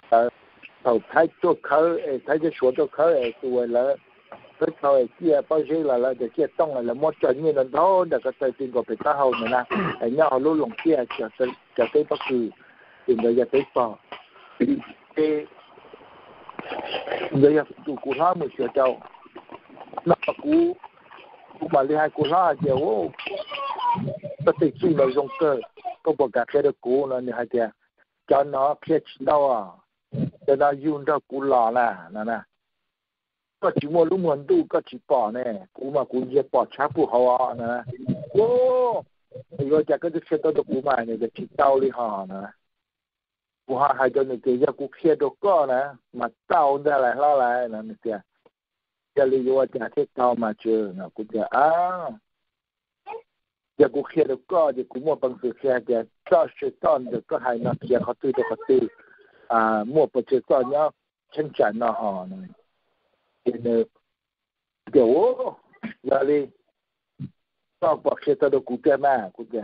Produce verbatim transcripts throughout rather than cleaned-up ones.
ờ tàu thái cho khơi thái cho số cho khơi tuổi là cái thời kia bao giờ là là để kia tông là là một trận như là đó để cái thời tiền của người ta hầu này nè ở nhà họ luôn lồng kia cho tới cho tới bất cứ tiền đời cho tới phò cái đời tụ cụ lá một triệu châu nó cụ cụ mà đi hai cụ lá nhiều tất cả suy là dùng cơ có một cái cái được cụ nó như hai kia cho nó kia đâu à cho nó dùng cho cụ lò nè nè nèก็จิมัวรู้มันดูก็จิป่อเนี่ยกูมากูเย็บปอดช้าผู้หอนะโอ้ไอ้ก็จะก็จะเชื่อตัวกูมาเนี่ยจะจิเต้าเลยหอนะกูหาหายจนเนี่ยจะกูเครียดตัวก็นะมาเต้าได้อะไรเล่าอะไรนะเนี่ยจะเรียกว่าจะเที่เต้ามาเจอนะกูจะอ้าวจะกูเครียดตัวก็จะกูมัวบังสือเครียดจะเจ้าเชื่อต้นจะก็หายนักเครียดเขาตื้อตัวเขาตื้ออ่ามัวปัจจุบันเนี่ยฉันจันนะหอนะเนี่ยเดี๋ยวอย่าเลยต้องบอกเชื่อตัวกูแก่มากกูแก่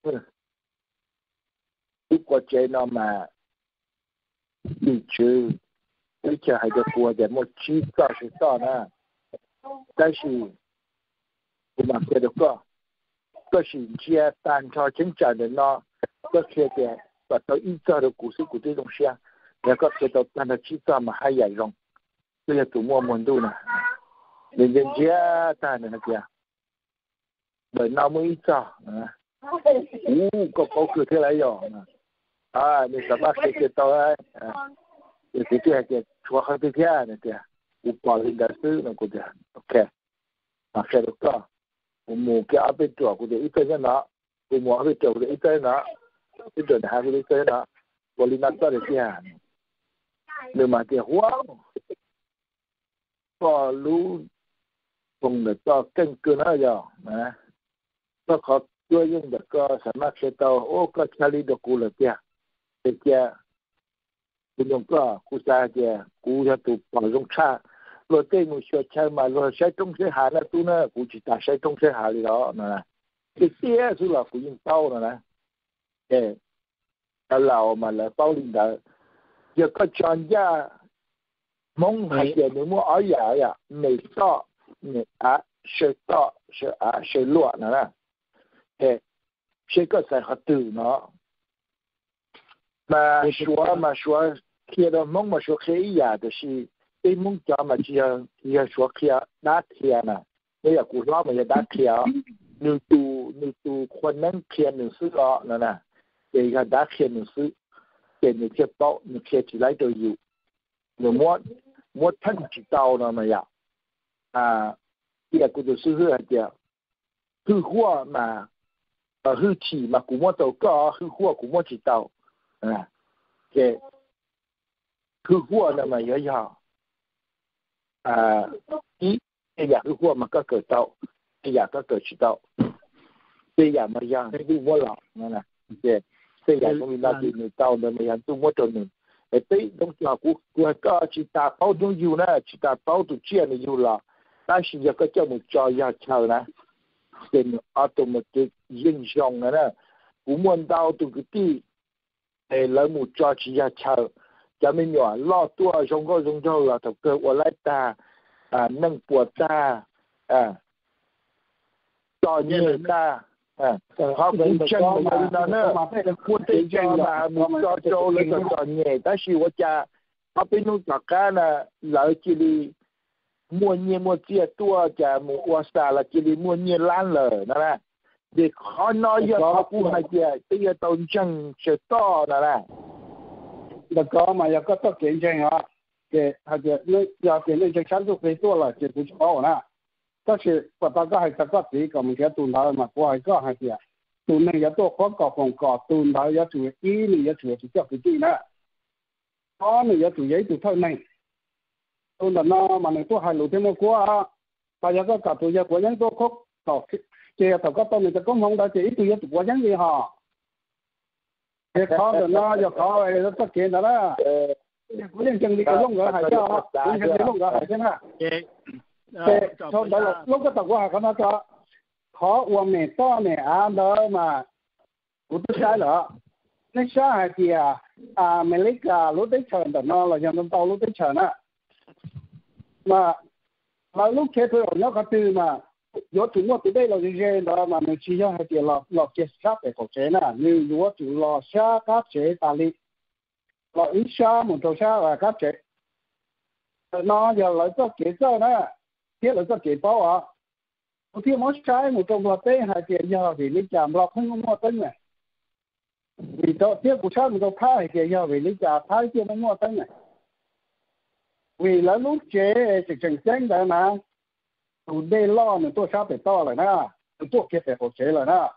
ทุกคนใจน้องมาดีชื่อไม่ใช่ให้ตัวกูแต่หมดชีวิตก็是ต่อนะ但是กูมาเชื่อตัวก็ก็是เชื่อตามชอ真正的เนาะก็เชื่อแต่ว่าตัวอีเจ้า的故事กู这种想แล้วก็เชื่อตัว但係ชีวิตมาให้ใหญ่ลง这个祖母门度呢，人人家当然那个，人那么一早啊，五个包括起来哟啊，你什么时间到啊？啊，有些这个说好几天那个，我包人家是那个的 ，OK， 啊，这个，我母给阿贝做，我的一个人拿，我母阿贝做，我的一个人拿，一个人还是一个人拿，我里那做的些，你嘛的哇！ก็รู้ตรงนี้ก็เก่งเกินแล้วย่อนะก็ขอด้วยยิ่งเด็กก็สามารถเชื่อตัวโอ้ก็ชาลีดกูเลยเจ้าเจ้าคุณยงก็กูจะเจ้ากูจะถูกปล่อยลงชาโรเต้มึงเชื่อใช่ไหมเราใช้ตรงเสียหายนะตู้น่ะกูจะตัดใช้ตรงเสียหายเลยแล้วนะที่เสียสุดละกูยิ่งเต้านะนะเออแล้วเรามาแล้วเต้าลิงดาเดี๋ยวก็จอนย่ามองหายใจในมัวอ้อยอ่ะไม่ต่อเนี่ยอ่ะเชื่อต่อเชื่ออ่ะเชื่อล้วนนะนะเฮ้เชื่อก็ใส่ขัดตื่นเนาะมาชัวมาชัวเขียนมองมาชัวเขียนแต่สิไอ้มองจอมาเชียเขียนชัวเขียนนัดเขียนน่ะไม่อยากกูรอบมันจะนัดเขียนหนึ่งตูหนึ่งตูคนนั้นเขียนหนึ่งซื้ออ่ะนั่นน่ะเดี๋ยวนัดเขียนหนึ่งซื้อเขียนหนึ่งเขียนโต๊ะหนึ่งเขียนที่ไรตัวอยู่หนึ่งม้วนม้วนทั้งจิตเตาเนาะมันอยากอ่าเดี๋ยวกูจะซื้อเรื่องเดียวคือหัวมาเออคือฉี่มากูม้วนตัวก็คือหัวกูม้วนจิตเตาอ่าเจ้คือหัวน่ะมันเยอะๆอ่าอีไอ้อยากคือหัวมันก็เกิดเตาไอ้อยากก็เกิดจิตเตาไอ้อยากมันยังไม่ดูม้วนหรอกนั่นน่ะเจ้ไอ้อยากมันมีหน้าที่ในเตาเนี่ยมันยังตู้ม้วนตัวหนึ่งไอ้ตีต้องจากกูกูก็จิตตาเป้าต้องอยู่นะจิตตาเป้าตัวเชี่ยนี่อยู่ละแต่สิ่งก็จะมันจอยาเช่านะเป็นอัตโนมัติยิ่งยงนะนะกูมันดาวตัวกตีไอ้แล้วมันจอยาเช่าจะไม่หย่อนล่อตัวชงก็ชงเจ้าละถ้าเกิดว่าไล่ตาอ่านั่งปวดตาอ่าจอยเนื้อตาอ่าเขาเป็นเช่นนั้นนะพูดถึงจะมามุกจอโจเลยก็จอเนี่ยแต่ชีวจะเขาเป็นนุ่งจากกันนะหลายจีรีมัวเนี่ยมัวเจียตัวจะมัวสาละจีรีมัวเนี่ยล้านเลยนะนะเด็กเขาน้อยเขาพูดให้เจียตีตอนจังเชื่อต่อนะนะแล้วก็มาอยากก็ต้องเก่งจริงอ่ะเกี่ยให้เจียเนี่ยอยากเก่งเนี่ยจะชั้นตัวไปตัวละเจียกูชอบนะก็คือว่าตาก็ให้ตาก็ตีก็มันแค่ตุนเท้ามากกว่าก็ให้เสียตุนเนี่ยตัวข้อก่อของก่อตุนเท้าจะถืออีนี่จะถือที่เจ้าคือที่นะข้อนี่จะถือยัยตัวเท่านั้นตุนแต่นอมันตัวให้หลุดที่มันกว่าแต่ยังก็กับตัวยังกว่ายังตัวครบต่อเจ้าแต่ก็ต้องมีแต่ก็มองได้เจ้าอีตัวยังตัวยังดีฮะเจ้าข้อแต่นอจะข้อไอ้แล้วก็เก่งแต่ละเออกูยังจังดีก็ลงก็หายเจ้ากูยังดีลงก็หายใช่ไหมแต่ชอบแต่ลูกก็ตะว่าเขานะจ๊ะขอว่าเมต้อเนี่ยอ่านเลยมากูต้องใช้เหรอไม่ใช่เดีย à mình lấy cả lúc đấy chờ đợt nó là dân đông tàu lúc đấy chờ nè mà mà lúc thế thôi nó có từ mà nếu chúng nó từ đây là gì đó mà mình chỉ cho hai tiền là là chế sát để có chế nè như nếu chúng là sát các chế ta li là ít sát một chỗ sát là các chế nó giờ lại cho chế cho nè thế là cho chế bao à một khi mất trái một trong là tế hai tiền giờ thì lý chạm là không có tính này vì đó tiếp của sát một trong thái hai tiền giờ vì lý chạm thái kia nó mua tính này vì là lúc chế chỉ chỉnh chỉnh đấy mà tụi đây lo mình tôi sát để to rồi nè tụi tôi kia phải hỗ trợ rồi nè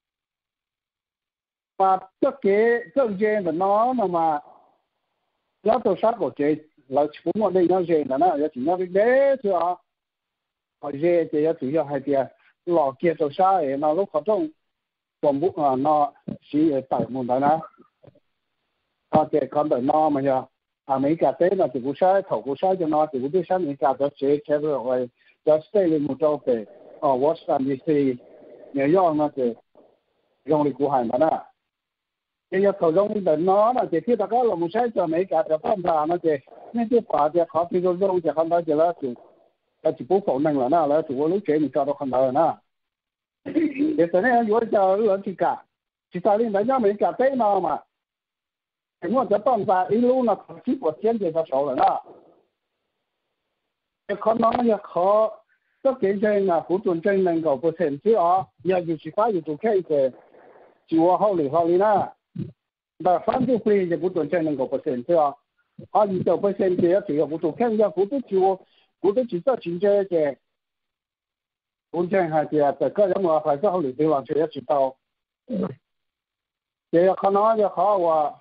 mà tất cái tất cái mà nó mà mà nó tôi sát hỗ trợ là chúng nó đây nó gì là nó chỉ nó cái đấy thôi à họ gì thì chủ yếu hai tiền lò kia tôi sát thì nó lúc họ trong toàn bộ à nó chỉ tại một đó nè à cái con đời nó mà giờ à mấy cái tế là chỉ có sai thầu có sai cho nó chỉ có biết sai mấy cái đó chế chế rồi just stay lên một chỗ về ở Washington đê xê New York nó thì dùng để của hành mà nè bây giờ thầu dùng đến nó là chỉ khi ta có là một sai cho mấy cái đó tham gia nó thì nên cái quả thì họ thì dùng dùng thì không phải chỉ là chỉ là chỉ bộ phận năng là nè là chỉ có lúc chế mình cho nó không được nè để thế này nếu cho nó chỉ cả chỉ ta lên đánh nhau mấy cái tế nó mà chúng taต้องการ一路呢，几个天就在手了呢。可能也可，这几天呢，不准真能够不成绩啊，也就是发现就开个，就我好哩好哩呢。那反正会也不准真能够不成绩啊，啊，你就不成绩也只有不准看一下，不都就不都知道真正的，不真还是这个人我还是好哩对方就也知道，也可能也好我。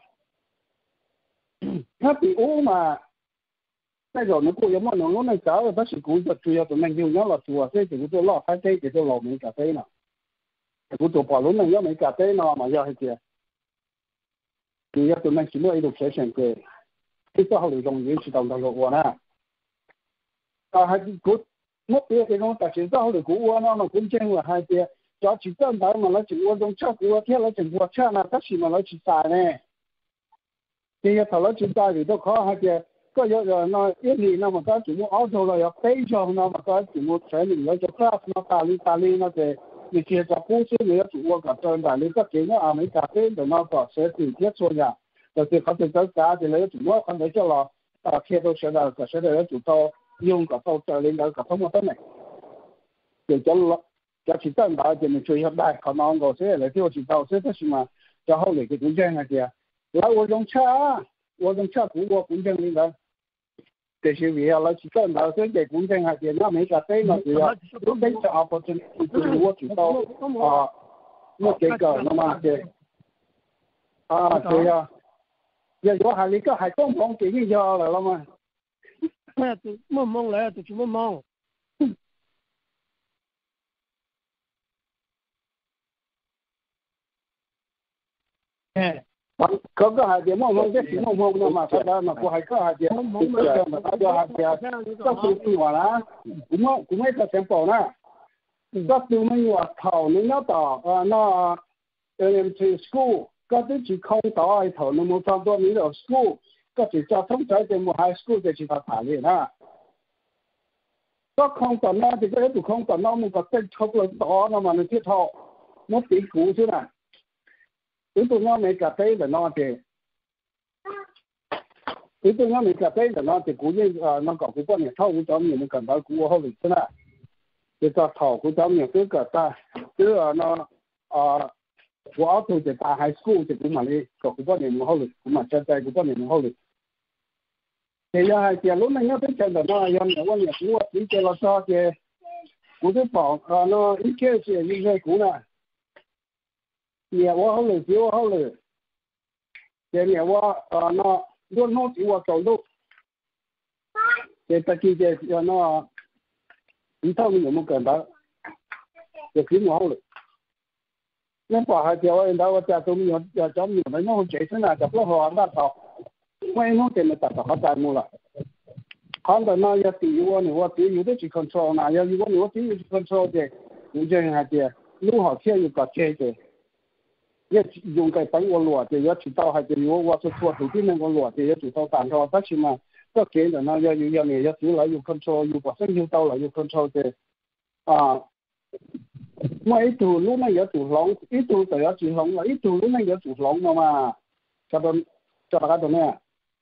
他比我嘛，那种能过有么能弄那找的，他是工作主要都能用要了做，所以就做老开这就老没咖啡了，就做保罗能要没咖啡呢嘛要那些，主要都能什么一路开选个，这个好的容易知道那个我呢，啊还是国，我别这种但是好的国我呢，那公正我还是要去正台嘛，那就我种吃国天了，就我吃那，他是嘛来去晒呢。bây giờ thằng nó chúng ta thì nó khó hay chứ có giờ rồi nó ít gì nó mà có chỉ muốn áo thô là phải cho nó mà có chỉ muốn chơi mình nó cho class nó ta li ta li nó thì mình chia cho cú chứ mình chủ yếu cả trên đại lý các kiểu nó à mấy cà phê rồi nó có sẽ tự thiết cho nhà rồi thìเขาจะgiá thì lấy chủ yếu không để cho là à khi tôi sẽ là sẽ để chủ tao dùng cả tao trở lên đó cả thông một này để cho cho chỉ tân đại thì mình chơi hợp đạiเขาnó có sẽ là tiêu chỉ tao sẽ thế mà cho hậu lại cái cũng chơi này kìa来我用车，我用车给我公证领导，这些为了去挣到这个公证还是那没个对了，只要都没这阿不真，就是我知道啊，我这个那么的啊，对呀，要有还那个还公公给你要来了吗？ 哎，就梦梦来，就去梦梦。 哎。có cái hai điểm mà mong cái gì mong mong mà thật ra mà có hai cái hai điểm bây giờ mà ta cho hai điểm các thứ gì mà lá cũng không cũng mấy cái xem bảo nè các thứ mìnhว่าthầu nó nó tỏ nó elementary school các thứ chỉ không tỏ ai thầu nó một trăm多 middle school các thứ cho thông trái thì một high school thì chỉ là thả liền nè các không tỏ nó thì cái tụ không tỏ nó một cái tên không là tỏ nó mà nó thiết thọ nó tỷ cũ chứ nè chúng tôi nói mấy cà phê là nó thì chúng tôi nói mấy cà phê là nó thì cũng như nó có cái quan hệ thâu của cháu mình cần phải của hậu lịch thế nào thì cho thầu của cháu mình cứ cả ta cứ nó của áo tôi thì ta high school thì cũng mà đi có cái quan hệ hậu lịch cũng mà chân tay của quan hệ hậu lịch thì giờ hai tiền lúc này nó tới chân là nó dân là quan hệ của đi chơi là sao thì của cái bảo nó ít kia thì như thế cũng là nhà我好累，我好累。这nhà我呃那我弄起我走路，这大姐姐要那，你他们有没有感到？就挺我好累。那把孩子我引导我家中有要找你们弄这些呢，就不好那套，我弄点了达到好项目了。看到那要第一我呢，我第一有的去 control 那要如果我第一去 control 的，我这样还的，路好天有个这个。 也用个帮我落的，要知道还是有我是做头边那个落的，要知道但係但是嘛，個幾人啊，要要要咩，要少嚟要 control， 要把身要到嚟要 control 嘅啊。我一度路呢有條龍，一度就有條龍啦，一度路呢有條龍噶嘛，就到就大家做咩？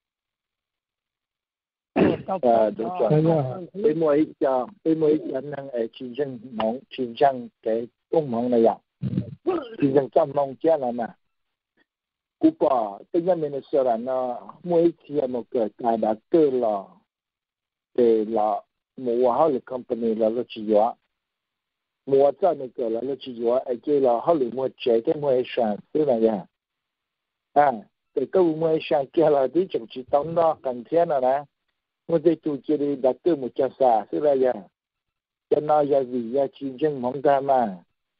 誒，就係俾每就俾每人能誒全正網全正嘅公網嚟呀，全正針網之啦嘛。古巴對一面嘅時候呢，每次有冇個大大個啦，嘅啦冇話好嘅 company 啦都住咗。mua cho này cái là nó chỉ có ở đây là họ lấy mua chế cái mua sản thế này nha à cái cái mua sản kia là đi trong chỉ tông đó cần thiết nào nè mua cái tu chỉ đi đặt từ một trăm sa thế này nha cho nó giờ vì giờ chiến tranh mong ta mà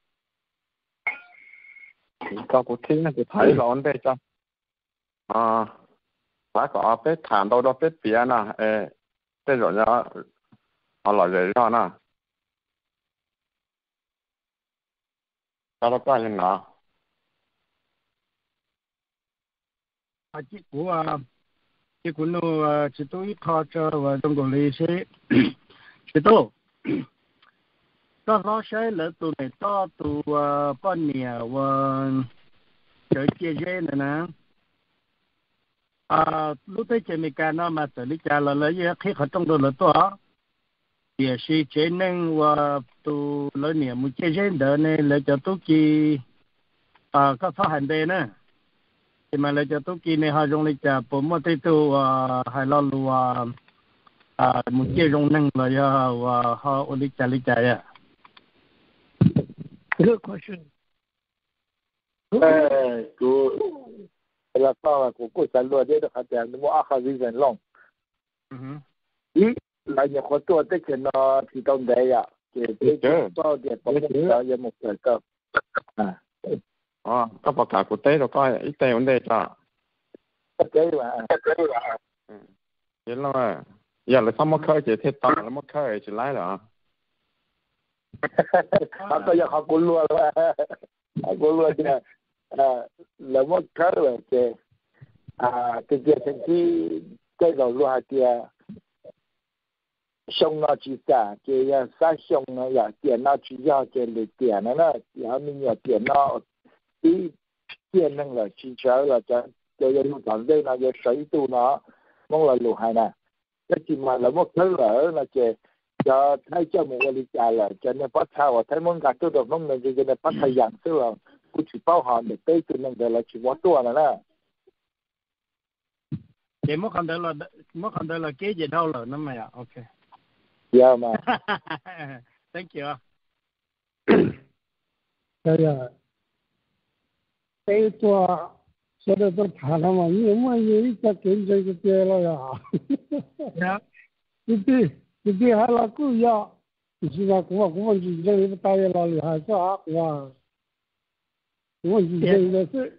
cái cuộc thi này thì thấy là ổn đấy chứ à phải có biết thản đâu đó biết biển à ê thế rồi nhá họ lại rồi đó nè sao có gì nữa à chị của à chị của nó chị tôi khó cho và trong cổ lý sẽ chị tôi có lo sẽ là tụi này to tụi bọn nhà và chơi chơi chơi này nè à lúc tới chơi mình cả nó mà tới lý trả là lấy khi họ trong đó là to也是只能我都老年没接认得呢，来叫都记啊，个发很多呢。thì mà lại cho tôi kia này họ dùng lịch trả bộ một tay tu hay lo lu à một chiếc dùng năng là do họ ở lịch trả lịch trả à. Good question. Eh, cô là sao là cô cô trả lời đấy được hả? Thì mua ác gì vậy long? Mhm. Ý là nhà khoa tôi tới cái nó thì trong đấy à, thì cái bao giờ bao giờ giờ một cái cơ. À. À, các bậc cả của tế rồi coi ít tế vấn đề cho. Tế mà, tế mà. Ừ. Vậy là giờ là sao mất khơi chỉ thiết tỏ là mất khơi chỉ lái rồi. Họ có giờ họ cũng luôn rồi, họ cũng luôn nha. À, là mất khơi rồi thì à cái việc thành khi cái đầu luôn hả kia xong nó chỉ cả cái sai xong nó là tiền nó chỉ do cái lấy tiền nó nó là mình nhiều tiền nó tí tiền năng là chi trả là cho cho dân toàn đây là về sở tu nó mong là lù hai nè cái gì mà là một thứ ở là chỉ cho thấy cho một cái trả là cho nên bắt thao thấy mong cả tôi được mong là cho nên bắt thao dạng tức là cũng chỉ bao hàm để tới từ năng là chỉ quá tua là nè chỉ mất không được là mất không được là cái gì đâu rồi nó mày à ok yeah mà thank you đây là cái tua số đó tôi thả nó mà nhưng mà như cái kiến chơi cái kia là dạ cái gì cái gì hay là cứ ya chỉ là cũng cũng vẫn chỉ chơi cái tay là厉害是啊哇cũng vẫn chỉ chơi là是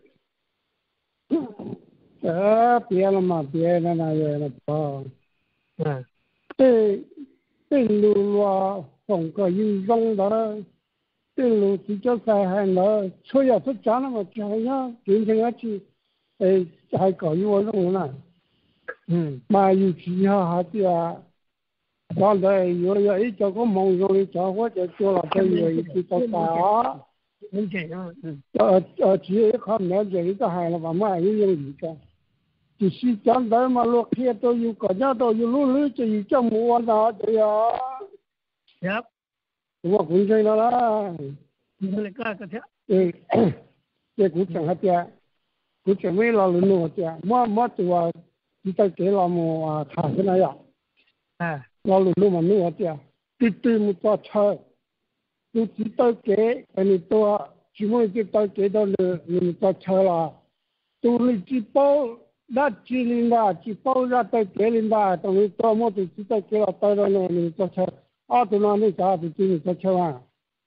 呃别了嘛别了那个了吧嗯对对路啊从个运动的对路比较在行了车要是讲了嘛讲呀变成要去诶还搞一个用了嗯嘛有其他还是啊刚才有有一叫个梦中的叫我就做了这有一个叫啥很简单嗯呃呃只有一看了解一个还了吧嘛有用一个就是讲的嘛落去都有个家都有路路就有叫么那这样 yep 我工作了啦， 你来干个啥？ 嗯，这工程下边，工程没老人弄的，我我做啊，你在给老母啊，他是那样， 哎， 老人弄嘛弄的，对对么做车，都知道给，你多，只么就到给到了，你做车了，都你只包那几零的，只包那到给零的，等于多么都知道给了到了呢，你做车。啊，对了，那啥子给你说吃完？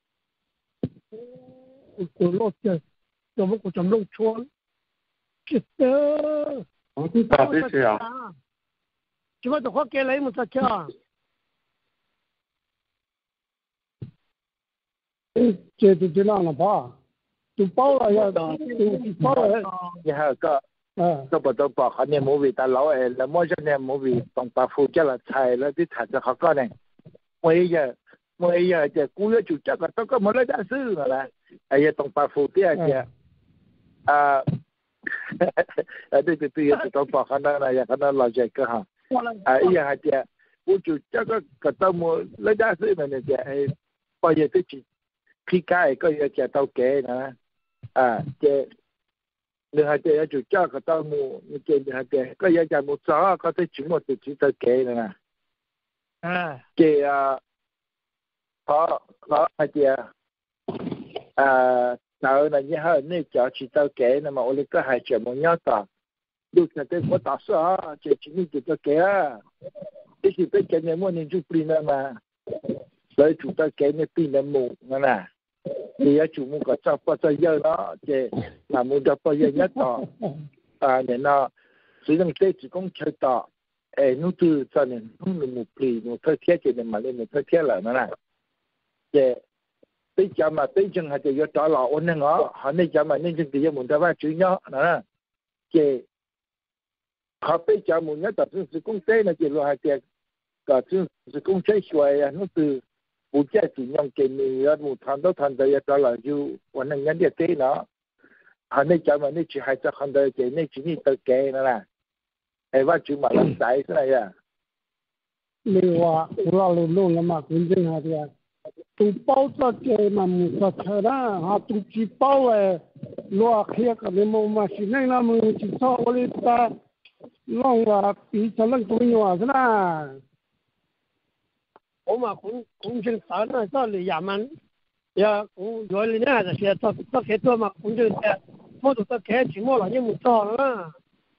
我落去，怎么我怎么弄错？是的， 我是打的去啊。 怎么都花给来么子吃啊？ 嗯，这就这样了吧？ tu bao là ya tu bao là ya cóก็บอกตัวบอกเขาเนี่ยมูวีตาเราเองแล้วมั่วจะเนี่ยมูวีต้องปาฟูจะละไทยแล้วที่ถัดจากเขาก็เนี่ยเมื่อยังเมื่อยังจะกูจะจุดจักรต้องก็มาเลยได้ซื้ออะไรไอ้ยังต้องปาฟูที่อาจจะอ่าไอ้ที่ที่ที่ต้องบอกเขานั่นอะไรอย่างนั้นเราจะก็ฮะไอ้ยังอาจจะกูจุดจักรก็ต้องมาเลยได้ซื้อมันเนี่ยไอ้พอยังที่จีพี่กายก็ยังจะต้องแก่นะอ่าจะ你还得要就价格到木，你给你还得，个要讲木早，个在全部都值得给的呢。 啊， 给啊，好，好还得，啊，然后呢，以后你叫去到给，那么我哋个还全部要到，六十对我打算啊，这今年就到给啊，这是被今年末年就变了嘛，所以就到给你变了木，那呐。thì chủ muốn có cho bao giờ đó thì là muốn cho bao giờ nhất đó à nên nó sử dụng cái chỉ công chơi đó ấy nó từ cho nên không được một kỳ một thời tiết thì nên mà lên một thời tiết là nó này thì bây giờ mà bây giờ hay thì cho lọ ôn nên nó họ nên giờ mà nên chừng thì muốn cho vay chữ nhớ nè thì họ bây giờ muốn nhất tập trung sử công tế là chỉ là hay thì cả sử công chơi xuôi nó từ不价只用给你要木谈到谈到要到了就我能人家对了，还那讲嘛那去还在看到给那去你都给了啦，哎我就买了仔是那呀。 你话我老路弄了嘛，反正下啲啊，都包咗嘅嘛唔實際啦，嚇都只包誒攞客嘅你冇嘛，是那那麼只錯我哋打弄話比就能做嘢是啦。我嘛講講清楚啦，即係你廿蚊，呀講如果你呢就係得得幾多嘛，講清楚，我就得幾錢，我嚟應唔錯啦。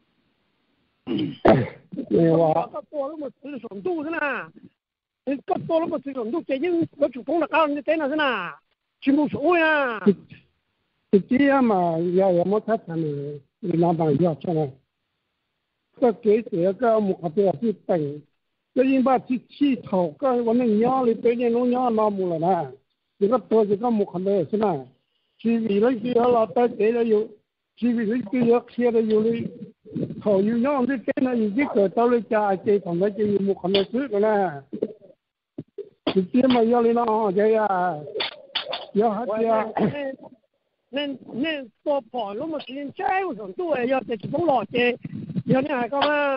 你話得多了嘛，水上度是啦，你得多了嘛，水上度這應我主動嚟搞你點啦是啦，全部錯呀。這樣嘛，也有冇睇睇你你老闆要出嚟，個幾時個木嗰啲係定。cái gì mà chỉ chỉ thầu cái vấn đề nhỏ thì bây giờ nó nhỏ nó mua là nè, chỉ có tôi chỉ có một phần đấy thế này, chỉ vì lấy cái là tới cái là yêu, chỉ vì lấy cái là kia là yêu đi, thầu yêu nhỏ thì cái này chỉ có tao lấy trả cái phần đấy chỉ một phần đấy trước rồi nè, chỉ kia mà yêu đi nó vậy à, yêu hết ya, nên nên tôi bỏ lúc mà tiền trái của chúng tôi yêu thì chỉ có lọt cái, yêu này có mà.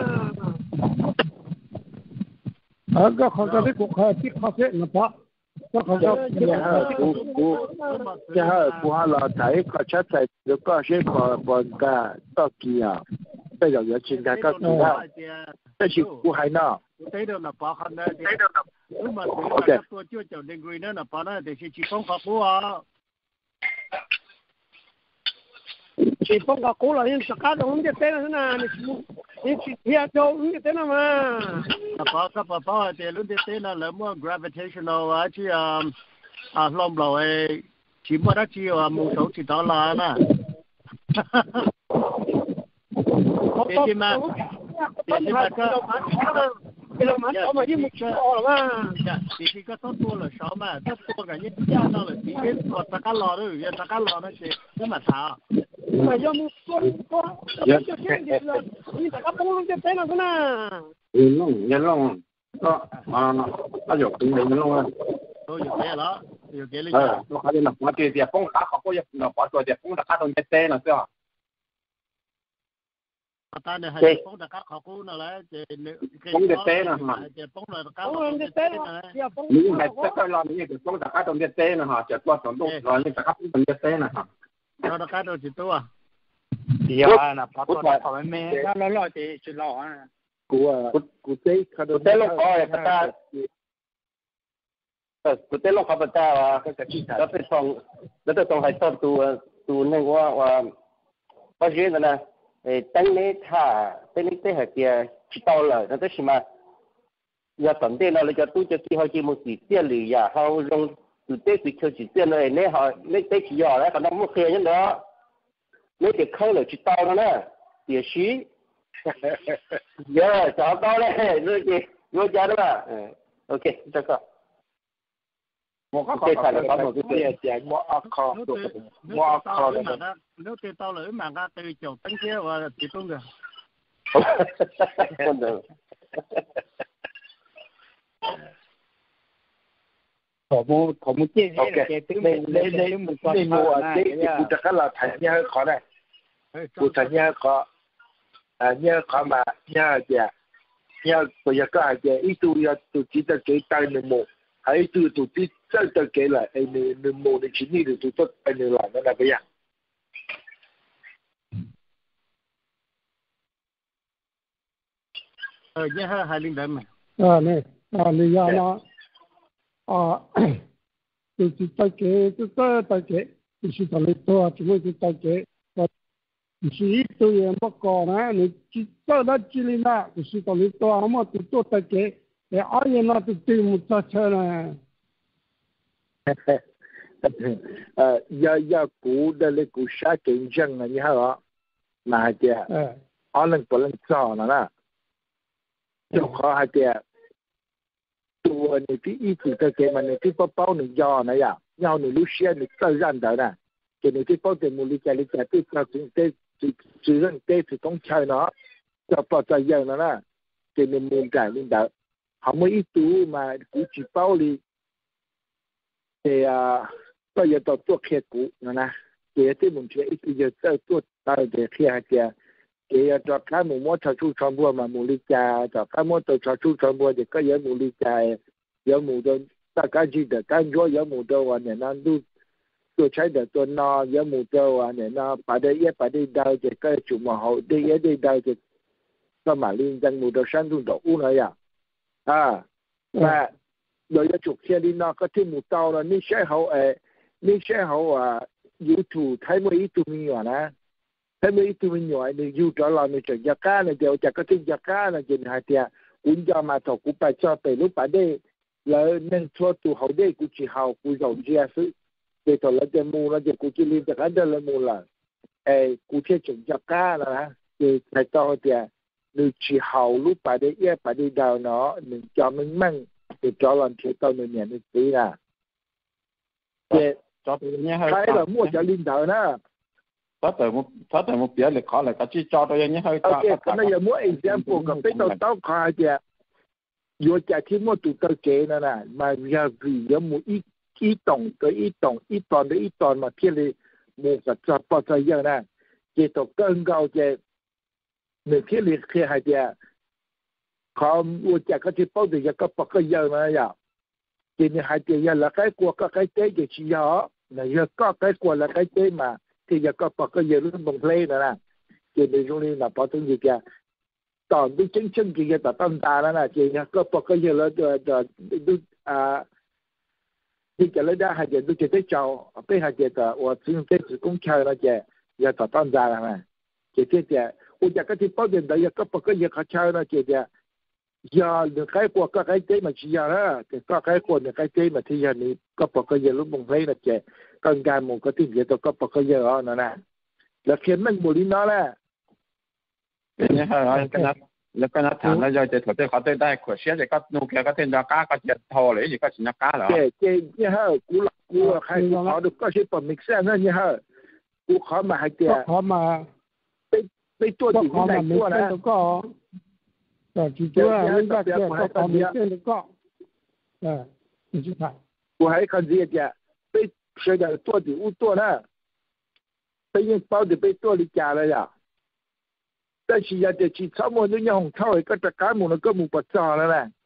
à cái họ cái cuộc họ chỉ họ sẽ là bỏ cái họ cái cú cú cái họ cú họ là thấy họ chắc thấy được có些个本个到期啊，这有有钱嘅个其他，这是cú hay nào？ thấy được là bỏ khăn đấy，thấy được là nếu mà nếu mà tôi chưa chịu định người nữa là bỏ nó thì chỉ phong khắc cũ à，chỉ phong khắc cũ là những tất cả đều không biết tên là nào，你去听就唔得啦嘛。啊，包个包包的，你得得啦，那么 gravitational 啊，去啊啊，浪流诶，全部都知啊，冇手指到啦啦。你知嘛？你知嘛？个。你老闆講咪啲木錯啦嘛，你是個多多了少嘛，多多個人加到了，你跟我大家攞都要大家攞那些那麼差。咪有冇多多？有就聽見啦，你大家幫我隻仔啦，真啊！ 人弄人弄，個啊啊有幾人弄啊？ 都有幾啦，有幾哩？ 誒，我睇你嗱，我哋啲風打學嗰一嗱，我做啲風打打到隻仔啦，先啊！ ta này hay phong đặc các họ cũng là lấy phong đẹp tế là mà phong là các phong đẹp tế là những ngày tất cả lo những cái phong đặc các trong đẹp tế là họ chợt qua tổng độ rồi những đặc các trong đẹp tế là họ nó đặc các đâu chỉ tôi à thì à là bắt đầu thảo với mẹ nó lo lo thì chỉ lo à của của tế của tế lúc có cái ta của tế lúc có cái ta cái cái đó phải xong đó phải xong hay xong tu tu nên qua qua bao nhiêu nữa nè等你他等你这下嘅知道了，那都是嘛？要等待了，你就都就最好就冇事这里呀，好用就这是求是这嘞，你好你这是要咧，可能冇客人咯，你就扣了知道了呢，也是，呀找到了，那个我讲的嘛，嗯 ，OK，这个。 我講講係講到啲嘢就我阿靠，我阿靠咧。 nếu từ tao lưỡi mà ra từ chỗ tấn kia và từ tung được. Họ mua họ mua chia ok nên nên nên nên mua cái cái cụ thể là thành nhà khó này cụ thể nhà khó à nhà khó mà nhà dạ nhà bây giờ cái gì ít tu ya tu chỉ được cái tay nên mua hay tu tu chỉ真的给了哎你你mua你去你的tu tốt哎你làm nó là bây giờ ờ nhà hai hai linh đâm mà à này à này ya nó à tôi chỉ tay kế tôi tay tay kế tôi chỉ tay tôi chỉ mới tay kế và chỉ tôi em bắt con á你只tay那只哩那我是tay tôi à mà tôi tôi tay kế để ai em nó tôi tôi một chút车呢呃要要估的那估啥竞争啊你好啊那些可能不能做了啦就可还的ตัว你ที่อีสุดเกมันในที่เป้าเป้าหนึ่งยอนะอย่ายาวหนึ่งลูเชียนหนึ่งเต้ารันเดินนะเกี่ยวกับที่เป้าเต็มมูลใจลิใจที่เราถึงเต้จุดจุดเรื่องเต้จุดต้องใช้เนาะจะปลอดใจเยอะนะนะเกี่ยวกับมูลใจลิเดินเขาไม่อีตัวมากูจีเป้าลีเดี๋ยวก็อย่าต่อตัวเคกูนะนะเกี่ยวกับที่มุนเชื่ออีตัวจะเจ้าตัวตายเดี๋ยวเคลียร์เกี่ยวเกี่ยวกับข้ามูมอชาชูชมบัวมามูลใจจากข้ามอตัวชาชูชมบัวเด็กก็ยังมูลใจ有冇到大家知道，跟咗有冇到話人哋都都睇得到嗱，有冇到話人哋把啲一把啲刀就跟住嘛好，啲一啲刀就個埋連真冇到山東度烏啦呀，啊，嗱，又一逐些啲嗱個天冇到啦，你寫好誒，你寫好啊 YouTube 睇冇呢度面話啦，睇冇呢度面話你 YouTube 啦，你就一家你就就個天一家啦，就係啲換咗嘛頭股擺咗俾老闆啲。là nên cho tụ hậu đây cũng chỉ hậu cũng giàu chia sự để cho là cái mù là cái cũng chỉ liên được anh là mù là ê cũng chỉ chừng cho cá là để tại sao thì nếu chỉ hậu lúc bài đấy ye bài đấy đào nó mình cho mình mang để cho làm chuyện tao mình nhận được tí là để cho tôi nhớ hơi cái là mua cho linh đạo đó có tới một có tới một biểu là khó là cái chỉ cho tôi nhớ hơi ok cái này giờ mua example cái cái tao tao khai thì有家庭我都到给了啦，嘛要是有冇一一栋的一栋一段的一段嘛，偏离冇个做不这样啦，接到更高的，你偏离偏还的，เขา我家个ที่包的一个不个样啦呀，今年还的要了该过个该对的需要，那要个该过了该对嘛，ที่一个不个样都蒙play了啦，今年中间那包东西个。ตอนที่จริงๆที่จะตั้งตาแล้วนะจริงๆก็ปกติแล้วจะจะดูอ่าที่จะเล่นได้ให้จะดูจะได้เจ้าไปให้จะแต่ว่าจริงๆที่公开了จะ要ตั้งตาแล้วนะจะจะจะ我จะก็ที่ป้องกันได้ก็ปกติเขาใช้แล้วจะจะยาหนึ่งใครกลัวก็ใครเจ๊มาชี้ยาแล้วแต่ก็ใครกลัวเนี่ยใครเจ๊มาที่ยานี้ก็ปกติรู้มงเพลนะจะการการมงก็ที่จะต้องก็ปกติอ๋อนั่นนะแล้วเขียนมันบุรีน้อแหละเนี่ยฮะก็นัดแล้วก็นัดถามแล้วจะจะถอดได้เขาได้ได้ขวดเสียจะก็นูแกก็เต้นดาก้าก็จะทอเลยจะก็สินก้าเหรอเจ๊เจ๊เนี่ยฮะกูละกูใครเขาดูก็ใช่ปมิกซ์นั่นเนี่ยฮะกูขอมาให้เจ๊ขอมาไปไปตัวที่ไหนตัวนะก็ก็ที่ตัวนี่ก็เจ๊ก็ขอมีเส้นก็เออ你去看กูให้คนเดียวเจ๊ไปเชื่อได้ตัวที่อุตัวนะไปยังเป้าที่ไปตัวลิจาเลยอ่ะ但是要得去草木那样红草，个只干木那个木不长了嘞。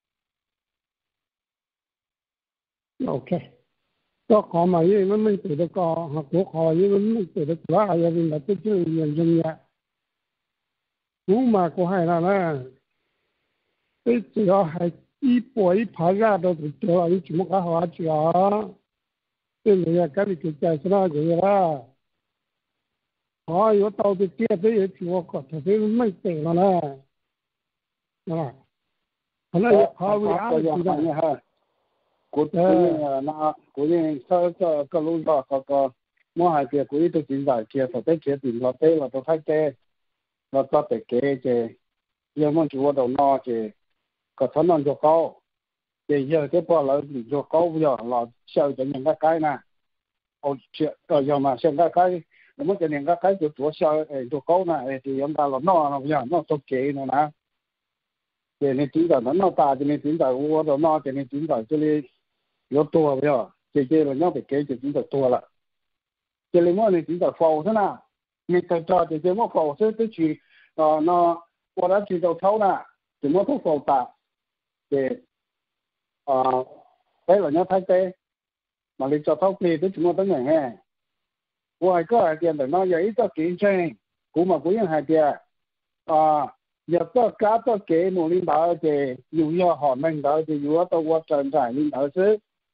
OK， ก็ขอมาเยอะมันไม่ติดก็หากขอเยอะมันไม่ติดก็ว่าอย่างนี้มันจะเจออย่างนี้กูมาก็ให้แล้วนะไป只要还一波一爬下都是做了，你怎么搞好去啊？对不对？赶紧去介绍那个啦。哦，有到的街边也听我讲，特别没得了呢，啊，可能也跑不了去了哈。 古人那古人这这个路上那个，我还是古人都现在接受的接定了对了，都开的，那个得给这，要么就我都拿这，个成本就高， thì giờ cái bao là bị cho câu bây giờ là sau cho những cái cái nè ở chuyện ở giờ mà xem cái cái nó cho những cái cái cho tổ sau cho câu nè thì chúng ta là nó nó bây giờ nó tốt kế nữa nè thì nên chính là nó ta thì nên chính là uống rồi nó thì nên chính là cái này有多bây giờ thì cái là nó phải kế thì chính là多了cái này mà nên chính là phổ thế nào mình phải cho thì cái mà phổ thế cái chuyện ờ nó qua đó chỉ đầu thấu nè thì nó không phổ ta thì ờ đấy là nó thay thế mà đi cho thấu thì tới chúng nó tới ngày hè ngoài cái hai tiền để nó vậy cho kiện tranh cũng mà cũng như hai tiền à giờ có cá có kế một linh đạo thì dù do họ mình đạo thì dù tôi qua trần giải linh đạo chứ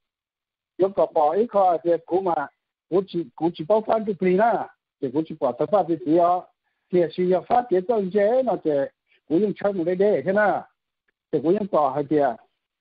nếu có bỏ ít khó thì cũng mà cũng chỉ cũng chỉ bao phát cái gì nè thì cũng chỉ bỏ tập phát cái gì đó thì chỉ要phát cái政策那就cũng用全部的这些呢thì cũng用bỏ hai tiền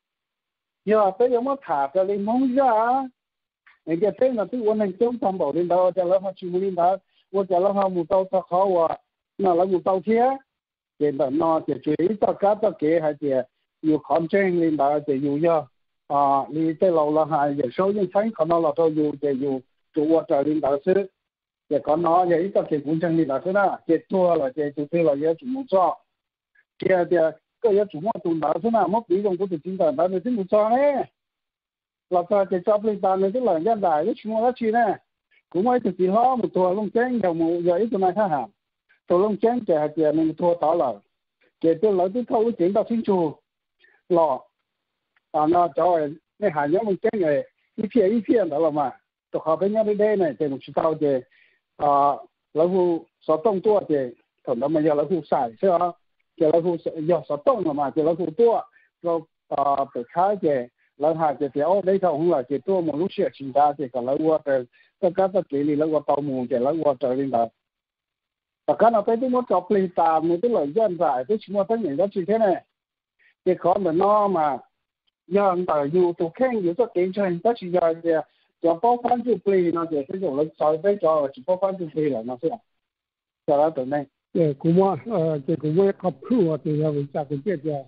giờ bây giờ mà thả cái linh mong ra người ta thấy là tôi wanna chống tham bảo linh đạo cho nó phát triển linh đạo或者nó một tàu sao khó à nó là một tàu thế thì nó thì chỉ tất cả tất cả hay thì有抗争领导就有要啊，你在老了哈，有时候用参考到了都有就有做我这领导是，也可能有一个给工程领导是呢，就做了就就对了也怎么做，第二的个也怎么做到是呢，我比如我就知道那你怎么做呢？老早就做领导那就两家大，你全部去呢，咁我就是好，冇做弄正就冇有一個那看下。做弄正就係就能拖到了，就對老啲頭整到清楚，咯，啊那就係你行咗弄正嘅一片一片的了嘛，就後邊嗰啲咧呢就唔知道嘅，啊老虎所動多嘅，同埋咪有老虎曬，是吧？就老虎有所動嘅嘛，就老虎多，就啊被開嘅，然後就條呢頭紅來就多冇老鼠其他嘅，個老虎嘅，大家都幾年老虎鬥木嘅，老虎就領導。và cái nào tới tôi muốn chọc lì tạm một cái lời dân giải tôi chỉ muốn thấy những cái chuyện thế này thì khó mà no mà giờ tại dù tôi khen dù cho kiến trình tất chỉ giờ thì cho bao phán chụp lì nó sẽ sử dụng lịch soi tới cho chỉ bao phán chụp lì là nó sẽ cho đó từ này để cũng mà để cũng mà cấp khu thì là mình chắc cũng biết rồi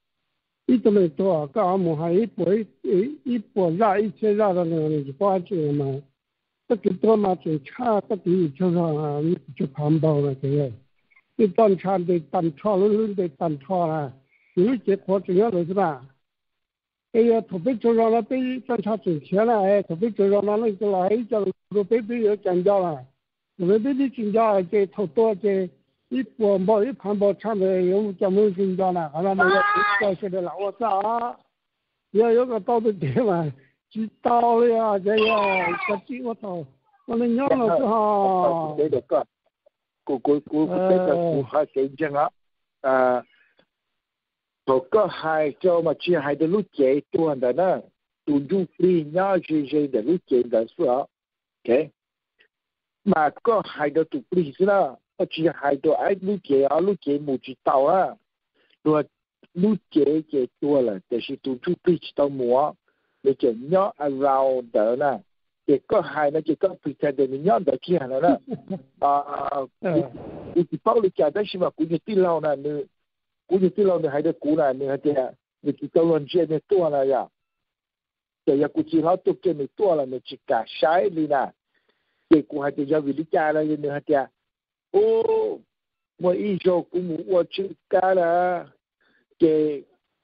ít tôi tôi cả một hai ít buổi ít buổi ra ít chơi ra là mình bao nhiêu mà tất cả tôi mà chỉ cha tất cả cho ra cho tham bảo là cái này cái tận cha để tận cho luôn để tận cho là nếu chỉ có chỉ là rồi吧cái thủ tục cho ra là cái tận cha chỉ钱là thủ tục cho ra là cái là cái cho rồi bây giờ change là rồi bây giờ change cái thủ tục cái ít bộ bảo ít tham bảo cha để dùng cho mình change là cái là mình cái cái là lão sao giờ có cái tao được mà chỉ tao呀，这呀，这几个头，我们娘了是哈。 对的个，กูกูกู这个กู还见证啊，啊，我个还叫嘛，只还得路接多的呢，都都free 伢子些的路接的是啊 ，OK， mà có hai đứa tụt đi chứ nào, chỉ hai đứa ai路接啊，路接冇知道啊，我路接接多了，但是都都不知道么。để cho nhỏ around đó nè, để có hai nó chỉ có pretend để nhỏ đó kia là nè, à, thì bao nhiêu cái đó chỉ mà cũng như tin lâu nè, nữa cũng như tin lâu nữa hay được cũ nè, nữa thì là, thì cái câu chuyện chuyện này tua là ya, thì ya cũng chỉ nói tục chuyện này tua là nữa chỉ cả sai đi nè, thì cũng hay thì do vì lý do là nữa thì à, ô, mỗi ý cho cũng muốn chỉ cả là cái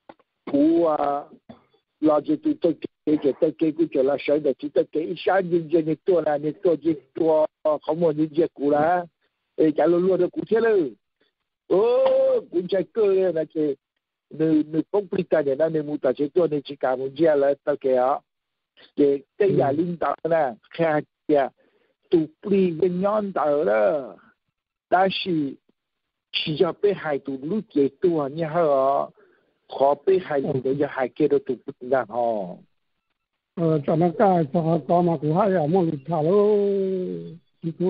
cũ à lo cho tụi tôi cái cái cái cái cái là sợ để tụi tôi cái sáng nhìn nhìn những tua là những tua những tua không muốn nhìn gì cũ là, để trả luôn luôn được cũ thế luôn, ô cũng chạy cơ là cái nữ nữ phong bì ta để nó nữ mua ta chế tua nữ chỉ cả một giờ là tao cái á, cái cái nhà linh đạo nè, khai cái tụi bì cái nhon đạo đó,但是chỉ cho bé hai tụi lúc chế tua như hả? Khó bị hai người để cho hai kia đó tụt bút ra họ. Ờ, cho nó cái cho có mà cũng hay là một thảo luôn, chỉ có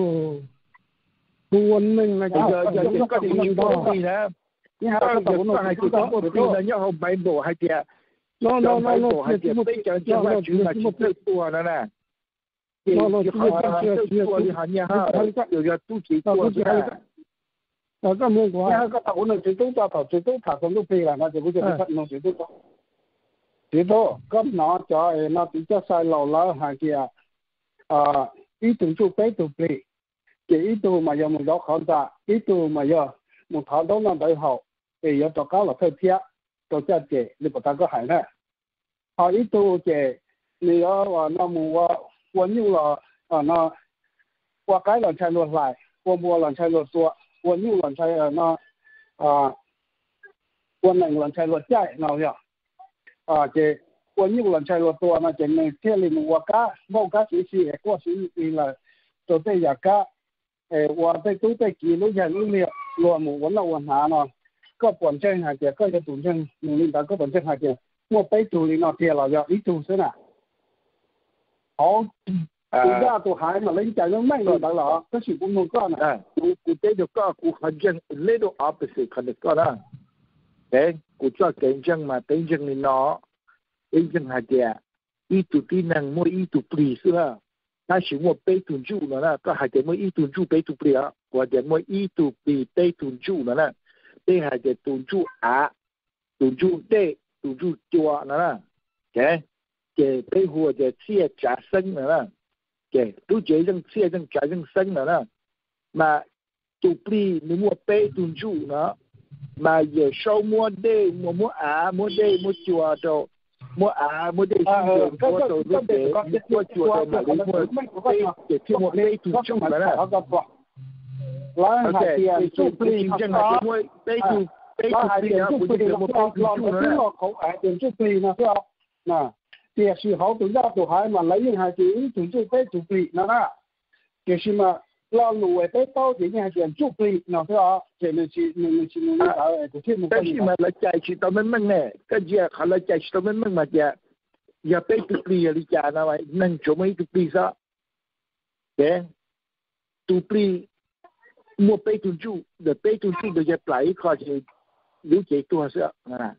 buồn mình là giờ giờ giờ có gì đó gì đó, nhưng mà cái tàu nó hai cái tàu nó là nhau không bay bộ hai kia, nó nó nó nó hai kia bây giờ cho nó chỉ là chỉ một tua nữa nè, nó nó chỉ là chỉ là tua thì hanya ha, giờ giờ tu chỉ tua chứ. Ở cái mông của cái tàu nó chỉ tốt cho tàu chỉ tốt thả xuống lúc phi là nó chỉ có thể phát nó chỉ tốt thì đó cấp nó cho nó chỉ cho sai lầu lỡ hàng kia à ý tưởng chú bé tụ bì cái ý tưởng mà giờ một đó khó ra ý tưởng mà giờ một tháng đó nó đại học thì giờ cho cao là thời tiết cho cha chị你不大个海呢啊ý tưởng chị你要ว่า那么我我用了啊那我改了才落来我摸了才落做我用了才那啊我能了才落在那样啊这我用了才落ตัว那这呢这里我家我家是是过是是了就这呀家诶我在都在记录下录了落木我那我拿呢ก็ปนเชิงหาเจก็จะตุนเชิงหนึ่งลิตรก็ปนเชิงหาเจมัวไปตูลินอเทียเราจะอีตูซะน่ะอ๋อกูย่าตัวหายมาเล่นใจแล้วไม่เลยตลอดก็สิกูมันก็น่ะกูกูเตะก็กูหันจัง little opposite คันก็นะแต่กูจะเก่งจังมาเต็งจังนี่เนาะเต็งจังหาเจอีตูที่นั่งมัวอีตูปรีซะถ้าสิมัวไปตุนจูน่ะนะก็หาเจมัวอีตุนจูไปตุปรีอ่ะกว่าเจมัวอีตูปรีไปตุนจูน่ะนะđây là cái tuần chu á tuần chu tê tuần chu chua nữa cái cái bây giờ cái chia trả sinh nữa cái tôi chỉ rằng chia rằng trả rằng sinh nữa mà tụ bì nếu mua bê tuần chu nữa mà giờ sau mua đê mua mua á mua đê mua chua đồ mua á mua đê mua đồ mua đê mua chua đồ mà lấy mua bê cái chia mua bê tuần chu nữa là hai tiền chụp đi chân là mua đây chụp đây chụp đi là cũng được một cái lọ một cái lọ khẩu hải tiền chụp đi nè thấy không nè tiền sử hậu tự ra tụ hải mà lấy những hai tiền chụp chụp tới chụp đi nè nè cái gì mà lo lùi tới tao thì những hai tiền chụp đi nè thấy không cái này chỉ mình chỉ mình nói cái chuyện một cái gì mà là chạy chỉ tao mới măng nè cái gì à là chạy chỉ tao mới măng mà giờ giờ tới chụp đi là chạy nào vậy nên chỗ mấy chụp đi sao cái chụp đi mua bê tuần chu, để bê tuần chu để lại khỏi thì lưu chế tua sẽ à.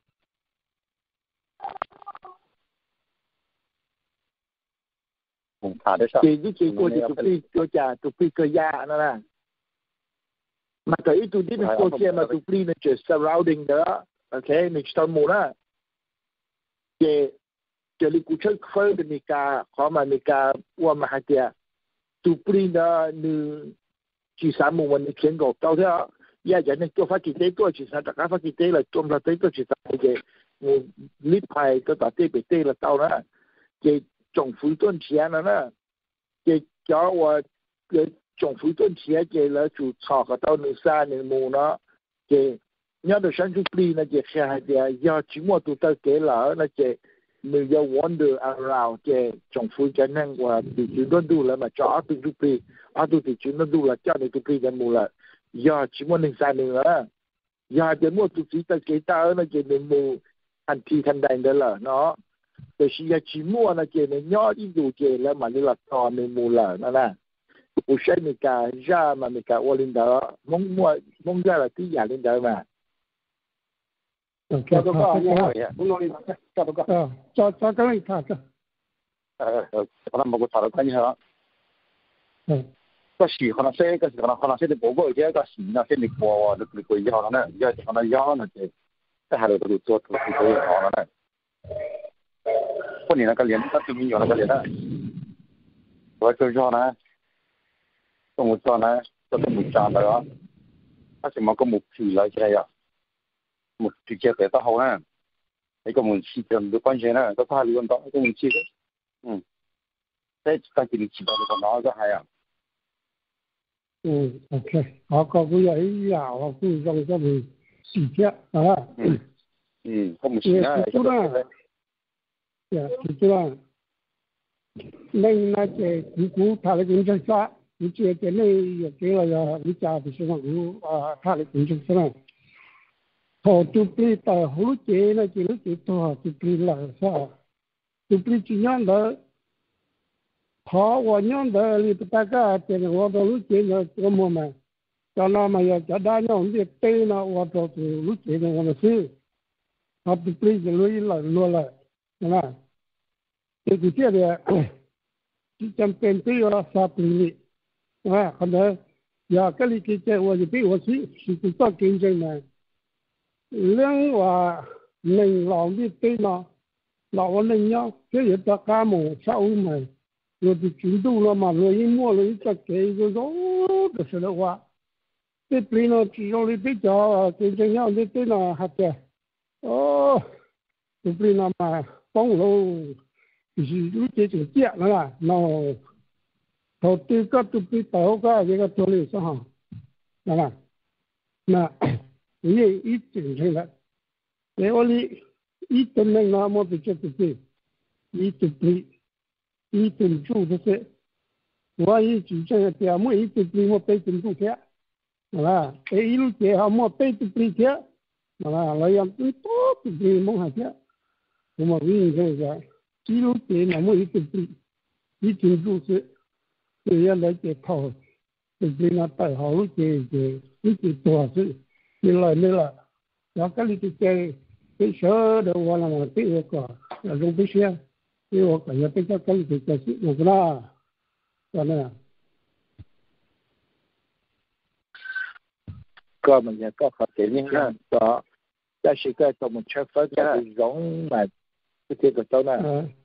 Thì lưu chế tua thì tụi phi cho trả tụi phi cơ gia nó là. Mà tới tụi đi nó cô chia mà tụi phi nó chỉ surrounding đó, ok, mình cho mua đó. Thì thì lưu cụ chơi khơi để mình cả, khó mà mình cả qua mà hai tia, tụi phi nó như chỉ sản một mình chuyển gộp đâu thế ạ, giờ giờ nên cho phát triển tế tôi chỉ sản tất cả phát triển tế là trong là tế tôi chỉ sản cái một lít phải tôi tạo tế bị tế là tao đó, cái trồng phối tuần chia nó đó, cái cho và cái trồng phối tuần chia cái là chủ thọ cái tao nửa xa nửa mù nó, cái nhớ được sản xuất đi là cái khai cái giờ chỉ mua tụi tao cái là nó cái người giờ wander around cái trồng phối cái năng và bị chuyển đơn đủ là mà cho tụi tụi đi à tụi thì chuyển đơn đủ là cho nên tụi đi cái mù là giờ chỉ mua nửa xa nửa giờ chỉ mua tụi chỉ tao cái tao nó cái nửa mù thành thị thành đại đó là nóแต่สิจะชิมัวนะเจเนี่ยย่อที่ดูเจแล้วมันนี่ละตอนในมูลนั่นน่ะผู้ใช้มีการย่ามันมีการวอลินดามงมัวมงย่าละที่อยากลินดามาโอเคก็ก็เนี่ยคุณลองก็ก็เออจะจะก็อีกค่ะเออเออพอเราบอกว่ากันเหรอเออก็สิขนาดเซ่ก็สิขนาดขนาดเซ่ที่บอกว่าเยอะก็สินะเซ่นี่กลัวนึกกลัวยาวแล้วเนี่ยยาวขนาดยาวนะเจแต่หาเราตัวตัวตัวตัวยาวแล้วเนี่ยคนนี้นะก็เรียนถ้าจะมีอยู่นะก็เรียนนะว่าจะยอนะต้องมุดจอนะต้องมุดจานเลยอ่ะถ้าจะมาก็มุดผีเลยใช่ไหมอ่ะมุดผีเจ้าเกิดต่อเขานะไอ้ก็มุดชีจนดูก้อนเชนะก็พาเรื่องต่อก็มุดชีก็อืมแต่การกินชีต่อก็น้อยก็หายอ่ะอืมโอเคเขาก็ผู้ใหญ่ยาวผู้ต้องจะมีสี่เจ้าอ่ะอืมก็มุดชีนะ呀，就这样。那那些姑姑他的工程啥，你觉得你也给了呀？你家不是那个啊，他的工程是吧？好，就比到后节那就那就多就比了是吧？就比这样的，好我样的你不大概这个我到后节那怎么嘛？叫那么要叫大样的对呢，我到是后节那我们是，他不比就累了落了。是吧？这个这个จำเป็นที่เราทราบนี่ว่าขณะอยากกันที่จะว่าจะเป็นว่าสิสิต้องกินจังนะเรื่องว่าหนึ่งหลองที่ตีเนาะ老人呀，这也大家么稍微嘛，有的进度了嘛，罗一摸了一个给一个哦，不是的话，这边呢只要你比较真正要你对呢还得哦，这边呢嘛帮喽，就是你这种这了啦，那头对个都比到个这个多了是哈，那那也一整成了，然后你。一顿能那么比较不对，一顿对，一顿住的是，我一直这个点么一顿对我背顿住些，好啦，哎一路接好么背顿对些，好啦，来样多顿对么下些，我们为这个一路接那么一顿对，一顿住是，这样来接套，对对那带好路接接，一直多是，你来你来，然后你就接。cái số đầu vào là một cái của là dùng cái xe cái của cả nhà cái cái cái cái cái sự của nó cho nên có mình nhà có phát triển những cái đó cái sự cái trong một chế phật cái giống mà cái cái cái này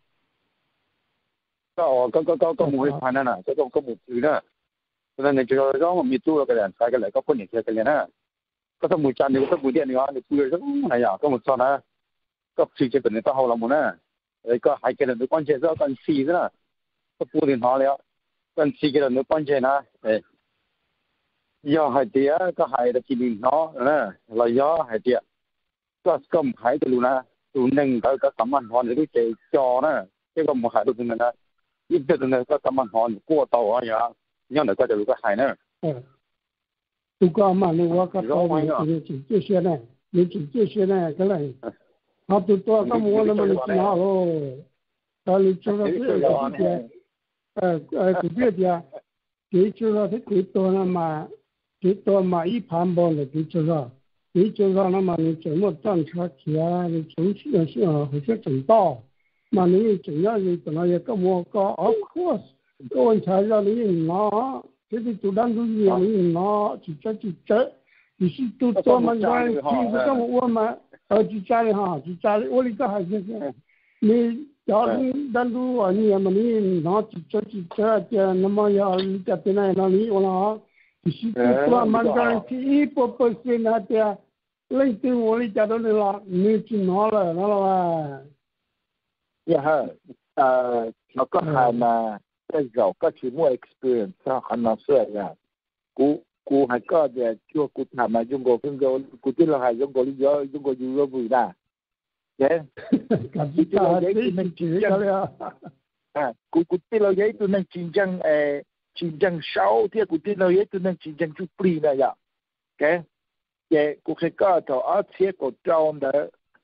có có có có có một cái phần này có có một thứ đó cho nên là cho nó mà miết tu cái này cái lại có con những cái cái này có thằng mùi chan này có thằng mùi điện này thì mùi rất này à có một số này có sự chế biến tao hậu làm một nè rồi có hai cái là nó quan trọng rất quan xì đó có mùi điện họ liền quan xì cái là nó quan trọng nè do hai tía có hai là chỉ điện nó nè là do hai tía có cầm hai cái luôn nè tụi nâng có có tấm ảnh họ để cái cho nè cái có một hai đôi nè ít đôi nè có tấm ảnh họ qua tàu à vậy nhưng mà có được cái hai nè tu có mà nếu có cái tàu thì chỉ这些呢，你只这些呢，个来，他都多个么那么你知道喽？他你知道这个些，呃呃，这边的，你知道他几多了嘛？几多嘛？一盘包的，你知道？你知道了嘛？你怎么站车去啊？你从去是啊，好像整到，嘛你怎样你怎么也跟我讲 ，of course， 个问题让你拿。这个就当做你拿去这去这，你是都专门干，其实跟我们呃去家里哈，去家里我里个还是是，你要你当做我你嘛你拿去这去这这，那么要你这边来那里我了，你是都专门干，去一波波先那点，类似我里家都那了，你去拿了，拿了吧？ 也哈，呃，那个还嘛。cái giàu có chỉ mua experience sao hắn nói sửa ya cú cú hay có để cho cú tham mà dùng cái cái cú tin là hay dùng cái lý do dùng cái lý do vui đã thế cái gì đó đấy mình chỉ cho là à cú cú tin là vậy tụi mình chiến tranh eh chiến tranh sáu thì cú tin là vậy tụi mình chiến tranh chụp pli này ya cái cái cú hay có thọ ở phía của trong đó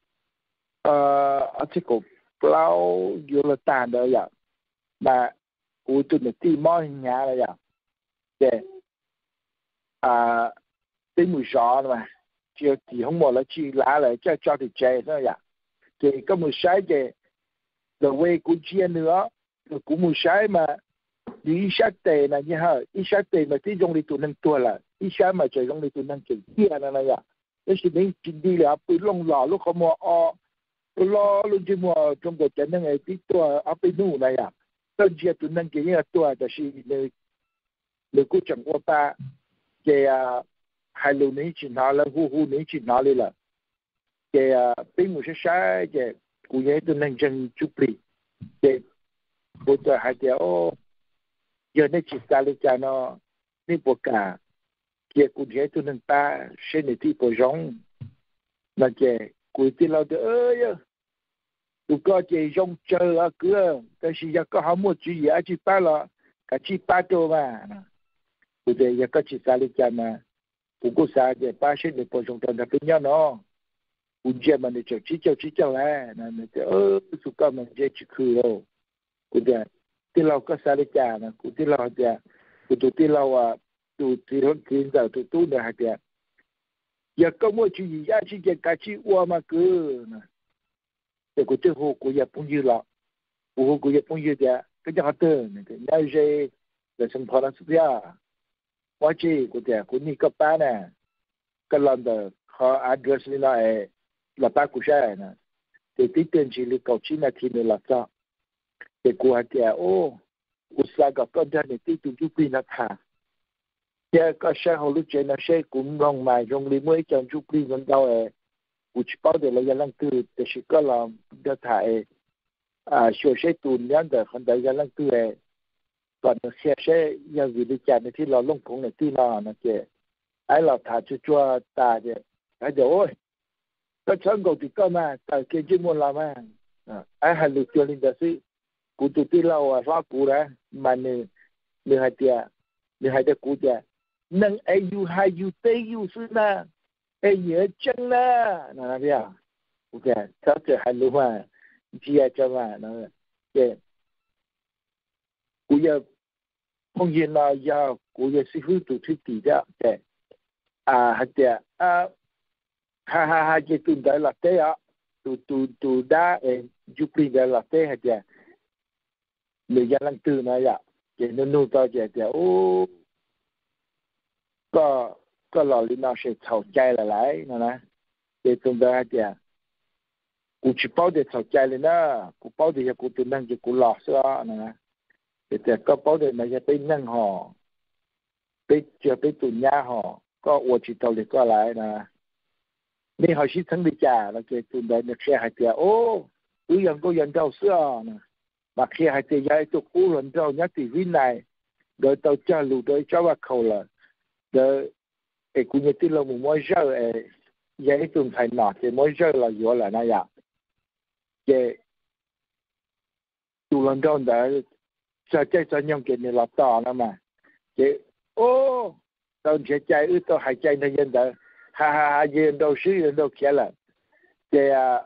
ờ ở phía của plau vô là tàn đó ya mà cú tụi mình tìm món nhà này à, để à tìm mùi gió mà, chỉ chỉ không một là chỉ lá lại cho cho thì chơi thôi à, thì có mùi sái để the way cú chia nữa, rồi cú mùi sái mà đi sát tề là như hả, đi sát tề mà tí dùng đi tụi nâng tua là, đi sát mà chơi dùng đi tụi nâng chơi kia này này à, thế thì mình chỉ đi là bị lông lò lúc không mua o, lo luôn chỉ mua trong cái chân này tí tua ở bên nụ này à. Tân chia tụi nâng cái như tôi là chỉ người người cố chẳng qua ta cái hai lô này chỉ nói là hu hu này chỉ nói là cái bên một số sai cái cụ thể tụi nâng chân chụp đi cái bộ tôi hai cái ô giờ này chỉ ta lấy cho nó nên bộ cả cái cụ thể tụi nâng ta sẽ này thì bộ giống là cái cụ thể là ơi tụi có chỉ dùng chờ ở cửa, cái gì giờ có không mua gì ở chỉ ba là cái chỉ ba chỗ mà, tụi đây giờ có chỉ sao đi chăng mà, tụi có sao giờ ba sẽ được bổ sung thêm cái nhau nó, tụi giờ mình chỉ chỉ cho chỉ cho lại, nên tụi ơ tụi có mình chỉ chỉ khử rồi, tụi đây tụi lâu có sao đi chăng mà, tụi lâu giờ tụi tụi tụi lâu à, tụi tụi hôm kia giờ tụi tụi này hay giờ, giờ có mua gì ở chỉ cái chỉ qua mà cứ để của tiêu hồ của Nhật cũng như là hồ của Nhật cũng như thế cái nhà tư này cái nhà dây để sinh hoạt là sao quá chi của thế của ni cấp ba nè cái lần đó họ address này là là ba của xe nè thì tí tiền chỉ là cầu chín là thì nữa là cho thì của hai trẻ ô của sao có con ra thì tí tụi chú pin nó thả giờ có xe hồ lúc chơi nó sẽ cũng rong mài rong đi mới cho chú pin con đâu ấy của chỉ bảo để là gia lăng tư để chỉ có là để thả à số sẽ tuần nhắn để con đại gia lăng tư ấy còn nó xe sẽ giờ vì đi chạy thì là lông cũng là tí nào nó chơi ai là thả cho cho ta chứ ai giờ ôi có chẳng có thì có mà tại cái chuyên môn làm mà ai hay lựa chọn linh đạo sĩ cụ tụi tí lâu à phá cụ ra mà nè nè hai tia nè hai tia cụ tia nâng ai yêu hai yêu tây yêu sư na ai nhớ chân na nè biết à ok chắc chắn hai lúa mà chỉ là cho mà nó cái cụ giờ phong yên là giờ cụ giờ sư phụ tụi thuyết tỷ đó cái à hai tia à ha ha ha cái tụi đó là thế à tụi tụi tụi đã giúp đi đó là thế hay chưa người dân lăng tư này à cái nó nuôi to cái cái ô có có lò linh nào sẽ thầu chay lại lại nè nè cái tụi đó hay chưa cụ chỉ bảo để thầu chay lên đó cụ bảo để cụ tụi năng cái cụ lò xưa nè nè cái cái có bảo để mà cái bên năng họ bên chưa bên tụi nhà họ có ô chỉ tàu để có lại nèนี่เขาชิดทั้งดิจ่าแล้วเกิดตุนได้เนี่ยแค่หายใจโอ้ตัวยังก็ยังเจ้าเสื้อนะมาแค่หายใจย้ายตัวกู้หลังเจ้าเนี่ยติวินัยโดยตัวเจ้าลูโดยเจ้าว่าเขาละโดยไอ้กูเนี่ยที่เราหมู่มวยเจ้าไอ้ย้ายตุนไทยหนอเจ้ามวยเจ้าเราอยู่ละนะอย่าเจ้ตัวหลังเจ้าได้จะใจจะยังเกิดในหลับตานะมาเจ้โอ้ตอนเสียใจอื้อตัวหายใจในยันเดอha ha ha yên đâu xứ yên đâu kia là cái à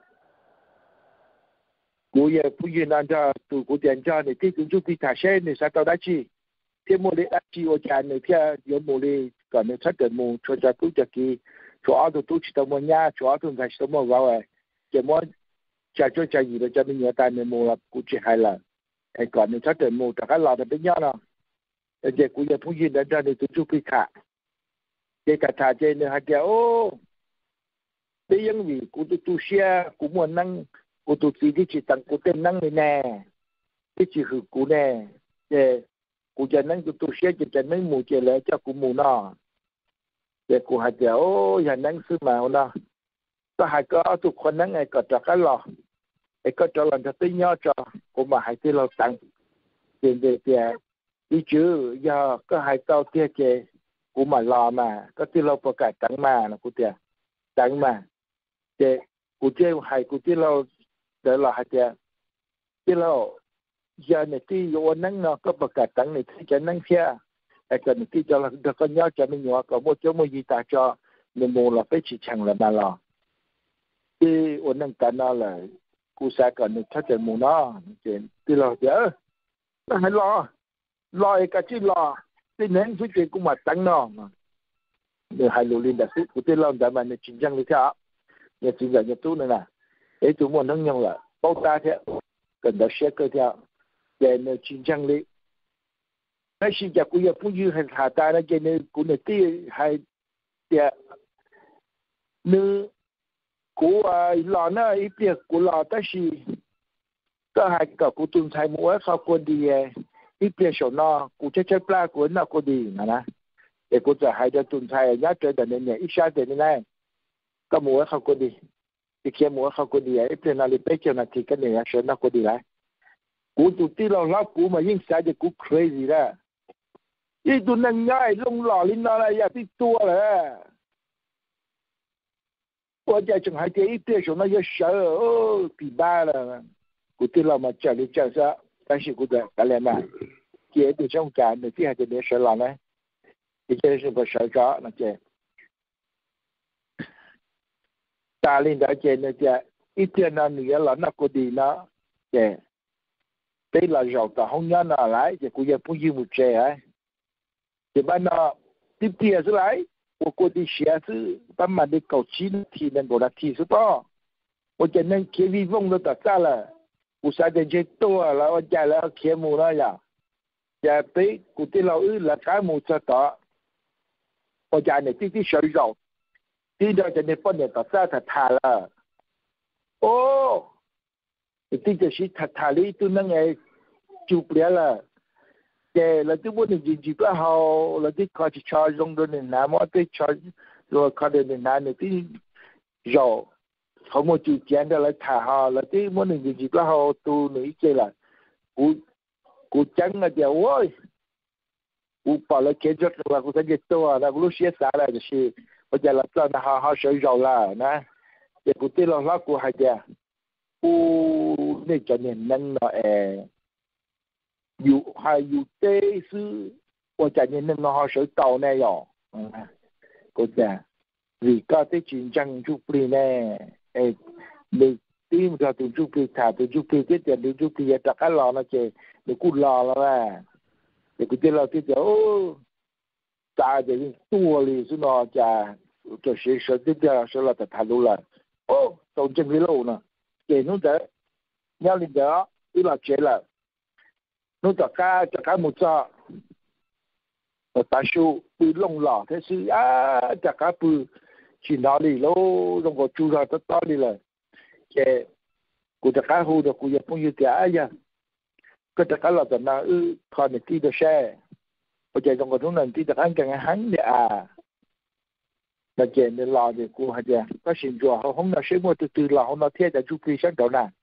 cú ye phụ yên ăn cho tụ cú tiền cho này thì chúng chúng đi thả xe này sao tao đã chi thì mua đi ăn chi ở nhà này thì có mua đi còn này chắc được mua cho cho tụ cho kia cho ở tụ tụ chỉ tao mua nhà cho ở tụ phải tao mua vào ấy cái mua trả cho trả gì đó cho mình nhớ tay mình mua là cú chỉ hay là cái còn này chắc được mua cho cái lò được bên nhau nào cái cú ye phụ yên ăn cho này tụ chúng đi thả cái cả thà trên này hạt ô bây giờ vì cụ tụi tu xe cụ muốn năng cụ tụi gì thì chỉ tặng cụ tên năng này nè cái chỉ hữu cụ nè để cụ cho năng cụ tu xe chỉ cho năng mù chỉ lấy cho cụ mù nọ để cụ hạt ô nhà năng sư mạo nọ có hai cái tụi con năng này có cho cái lò cái có cho làm cho tới nhau cho cụ mà hai cái lò tặng tiền để tiền đi chứ giờ có hai tàu kia kề cụ mà lò mà có tí lâu có cả trắng mà nó cụ tiền trắng mà để cụ chơi hay cụ tí lâu để là hay tiền tí lâu giờ này tí vô nắng nó có bậc cả trắng này thì cho nắng kia hay cần tí cho là được con nhớ cho mình nhỏ có một chỗ một gì ta cho mình mua là phải chỉ chẳng là mà lò tí ổn nắng cả nó là cụ sẽ cần được thắt chân mua nó chuyện tí lâu chứ nó hay lo lo cái chi lo cái nén phía trên cũng mà trắng nó mà để hai lô linh đã xích của tên long đã mà nó chính trang như thế ạ nhà chính giả nhà tu này nè ấy tụi muốn nâng nhau là bao ta thế cần đã xét cơ theo để nó chính trang lý nói xin chào của nhà phụ nữ hay thả ta nó cho nên của nó tí hay để nữ của lò nó ít việc của lò ta chỉ có hai cả của tuần thầy mỗi sau quân đi ít tiền số nó cụ chế chế pla của nó có đi mà nè để cụจะให้จะตุนไทยnhớ chơiแต่เนี่ยอีกชาติเนี่ยนะก็มัวเขาก็ดีอีกแค่มัวเขาก็ดีไอ้เพื่อนอะไรไปเจ้าหน้าที่กันเนี่ยเชิญนักก็ดีเลยกูตุที่เราเล่ากูมายิ่งใส่จะกู crazy ละยี่ตุนั่งง่ายลงหล่อลิ้นอะไรอย่างที่ตัวเลยว่าจะจังให้เจ้าอีเตี้ยส่วนนั้นจะเสือโอ้ปีบ้าละกูที่เรามาเจอหรือเจอซะ但是กูจะอะไรมาเกี่ยวกับช่องการในที่ให้จะเนี่ยเสือหล่อนะที่จะ是个小家那些大领导界那些一天那女人了那个的呢对对了绕到红娘那来就估计不用不这哎这班那第第是来我估计写是把嘛的搞清题能够来提是吧我จะนั่งเขียนวิวงแล้วตัดซะละอุตส่าห์จะเจ็ดตัวแล้วว่าจะแล้วเขียนหมู่แล้วอย่าจะไปกูที่เราอื้อละขายหมู่จะต่อ我家呢，弟弟小肉，弟弟在那半年到三十他了。哦， tí cái gì thật thà lý tôi năng nghe chụp lại là cái là tôi muốn gì gì đó họ là tí coi chỉ cho dùng đồ này nè mà tí cho rồi coi đồ này nè này tí rồi họ muốn chịu chén đó là thà họ là tí muốn gì gì đó họ tu nghĩ chơi là cú cú chẳng là giờ ôi cú bỏ lại cái chút là cú thấy cáiตัวlà cú lúc xé xả là cái gì bây giờ là cho nó họ họ sửa rồi là nè để cú tí lo lo cú hay giờ cú này cho nên năng nó eh有还有的是我讲你那么好手到那样，嗯，嗰只而家啲戰爭足邊咧，誒，你點個到足邊查到足邊啲人到足邊嘢大家攞啦嘅，你估攞啦咩？你估啲攞啲就哦，炸就多哩，是喏炸，就寫寫啲啲寫落就睇到啦，哦，到正嘅路呢，嘅นู่น就要你咗，呢落寫啦。nó tất cả tất cả một giờ, tại sao bị lông lọ thế sự à tất cả bị chỉ nói đi lâu trong cái chú ra tất cả đi là cái của tất cả hồ được của Nhật Bản như thế à cái tất cả là tất cả ư còn cái đó xe, bây giờ trong cái lúc này thì tất cả cái hắn để à là cái này là để của hai giờ có sinh ra họ không nói xem một từ từ là họ nói thế là chú kỳ sáng đầu nè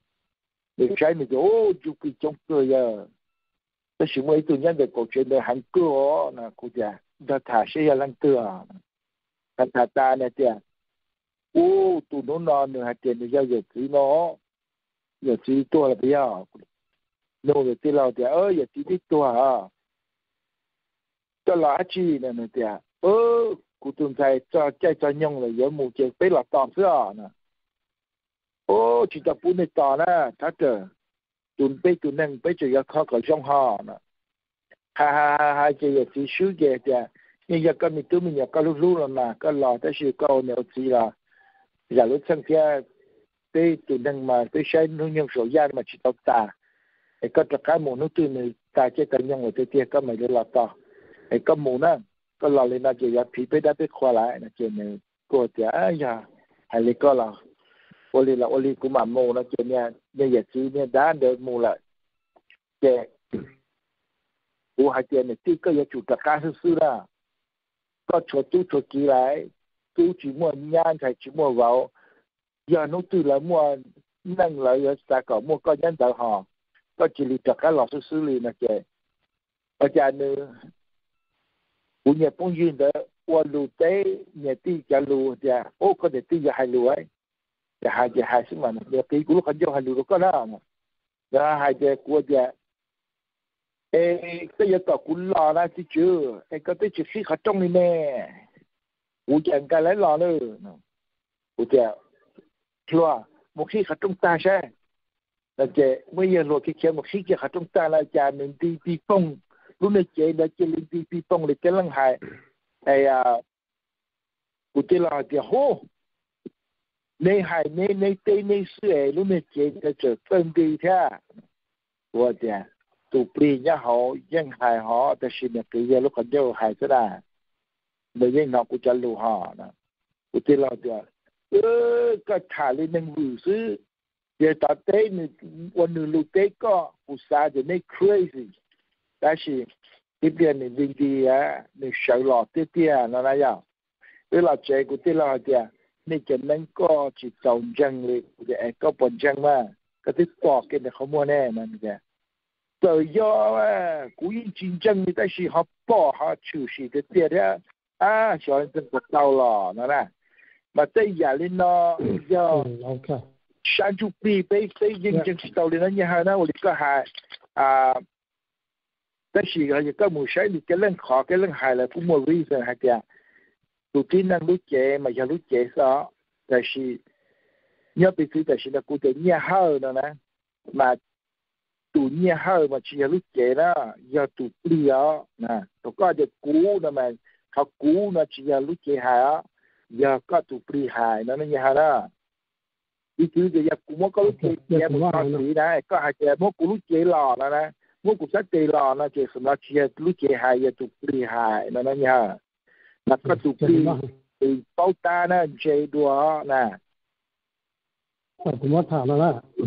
để trái mình ô chú kỳ trong cười giờแต่สิ่งที่ตัวนี้เด็กก็เชื่อในหันเกลือนะกูจะจะถ่ายเสียลังเตือกันถ่ายตาเนี่ยเจ้าโอ้ตัวนู้นนอนเนี่ยหายใจเนี่ยจะเหยียดสีเนาะเหยียดสีตัวอะไรไปอ่ะโน่นเหยียดสีเราเจ้าเออเหยียดสีที่ตัวอ่ะจะหลาจีเนี่ยเนี่ยเจ้าเออกูตื่นใจจะใจจะยงเลยเยอะหมู่เจ้าไปหลับตอนเสื้อนะโอ้จิตตะปูในตอนนะถ้าเจอตุนไปตุนนั่งไปจะอยากเข้ากับช่องห่อนะฮ่าฮ่าฮ่าจะอยากซื้อซื้อเกี่ยจะนี่อยากก็มีตู้มีอยากก็รู้ๆแล้วนะก็รอแต่ซื้อก็เอาแนวซีละอยากรู้สังเกตไปตุนนั่งมาไปใช้นุ่งยงโสยานมาชิดตาไอ้ก็จะการหมูนุ่งตื่นในตาเจ้ากันยังไงเตี้ยก็ไม่ได้รอต่อไอ้ก็หมูนั่นก็รอเลยนะจะอยากผีไปได้ไปคว้าอะไรนะเจ้าเนี่ยก็จะอ้ยาให้เลยก็รอโอลีละโอลีกูมาโมนะเจเนี่ยเนี่ยอย่าซื้อเนี่ยด้านเดินโมละเจกูหายใจเนี่ยที่ก็อย่าจุดตะการซื้อละก็ชดตู้ชดกี่ไรตู้จีมัวย่านใช้จีมัวเราอย่านุ่งตื่นละมัวนั่งเลยอย่าสากมัวก็ยันเดาหอก็จิริตะการหลอกซื้อเลยนะเจอาจารย์เนี่ยกูเนี่ยป้องยืนเด้อวันรู้เต้เนี่ยที่จะรู้จะโอ้ก็เดี๋ยวที่จะให้รู้ไว้จะหายใจหายสิมันเดี๋ยวตีกูรู้ขันเจ้าหันดูก็ได้นะแล้วหายใจกูจะเอ้ก็ยังต่อกูรอนะที่เจอไอ้ก็ที่จะซื้อขจงนี่แน่กูจะกันแล้วรอเลยกูจะชัวมุขที่ขจงตาใช่แล้วจะเมื่อยังรอที่เขียนมุขที่จะขจงตาแล้วจะหนึ่งตีปีปงรู้ในใจแล้วจะลิงตีปีปงเลยจะลังหายไอ้กูจะรอจะโห你係你你對你說你咪覺得就分別睇，我講都變一好，因係好，但是呢佢嘢碌緊就係啫啦，你應我估就路下啦，我知道就，呃個查你能無事，也到底你我你路底個不殺就你 crazy，但是呢邊你另啲啊，你少落啲啲啊，那那樣，你落這個啲落啲。นี่จะนั่งก็จิตจงจังเลยจะแอบก็ปนจังมาก็ที่ปอกกันแต่เขามัวแน่มันแกเตยย่อว่ากูยิ่งจริงจังมีแต่สิเขาปอกเขาชูสิแต่เตี้ยเนี่ยอ่าชวนเป็นพวกเต่าหล่อนะนะมาแต่อย่าเล่นเนาะย่อฉันจุปีไปไปยิ่งจังสิเต่าเลยนะเนี่ยฮะนะวันนี้ก็หายอ่าแต่สิเขาจะก็มือใช้นี่ก็เรื่องขอก็เรื่องหายเลยผู้มัวรีเซนฮะแกตัวที่นั่งรู้เจมาจะรู้เจซะแต่สิเนี่ยไปซื้อแต่สินะกูจะเนี่ยเฮ่านะนะมาตัวเนี่ยเฮ่ามาจะรู้เจนะอย่าตัวเปลี่ยนะตัวก็จะกูนะมันเขากูนะจะรู้เจหายอย่าก็ตัวเปลี่ยหายนะนี่ฮะนะอีกทีจะอยากกูมันก็รู้เจเจมันตอนนี้นะก็หายใจมันกูรู้เจหล่อนะนะมันกูสักเจหล่อนะเจสำหรับจะรู้เจหายอย่าตัวเปลี่ยหายนะนี่ฮะนักก็ถูกปีเป้าตานะเจดัวนะผมว่าถามแล้วนะ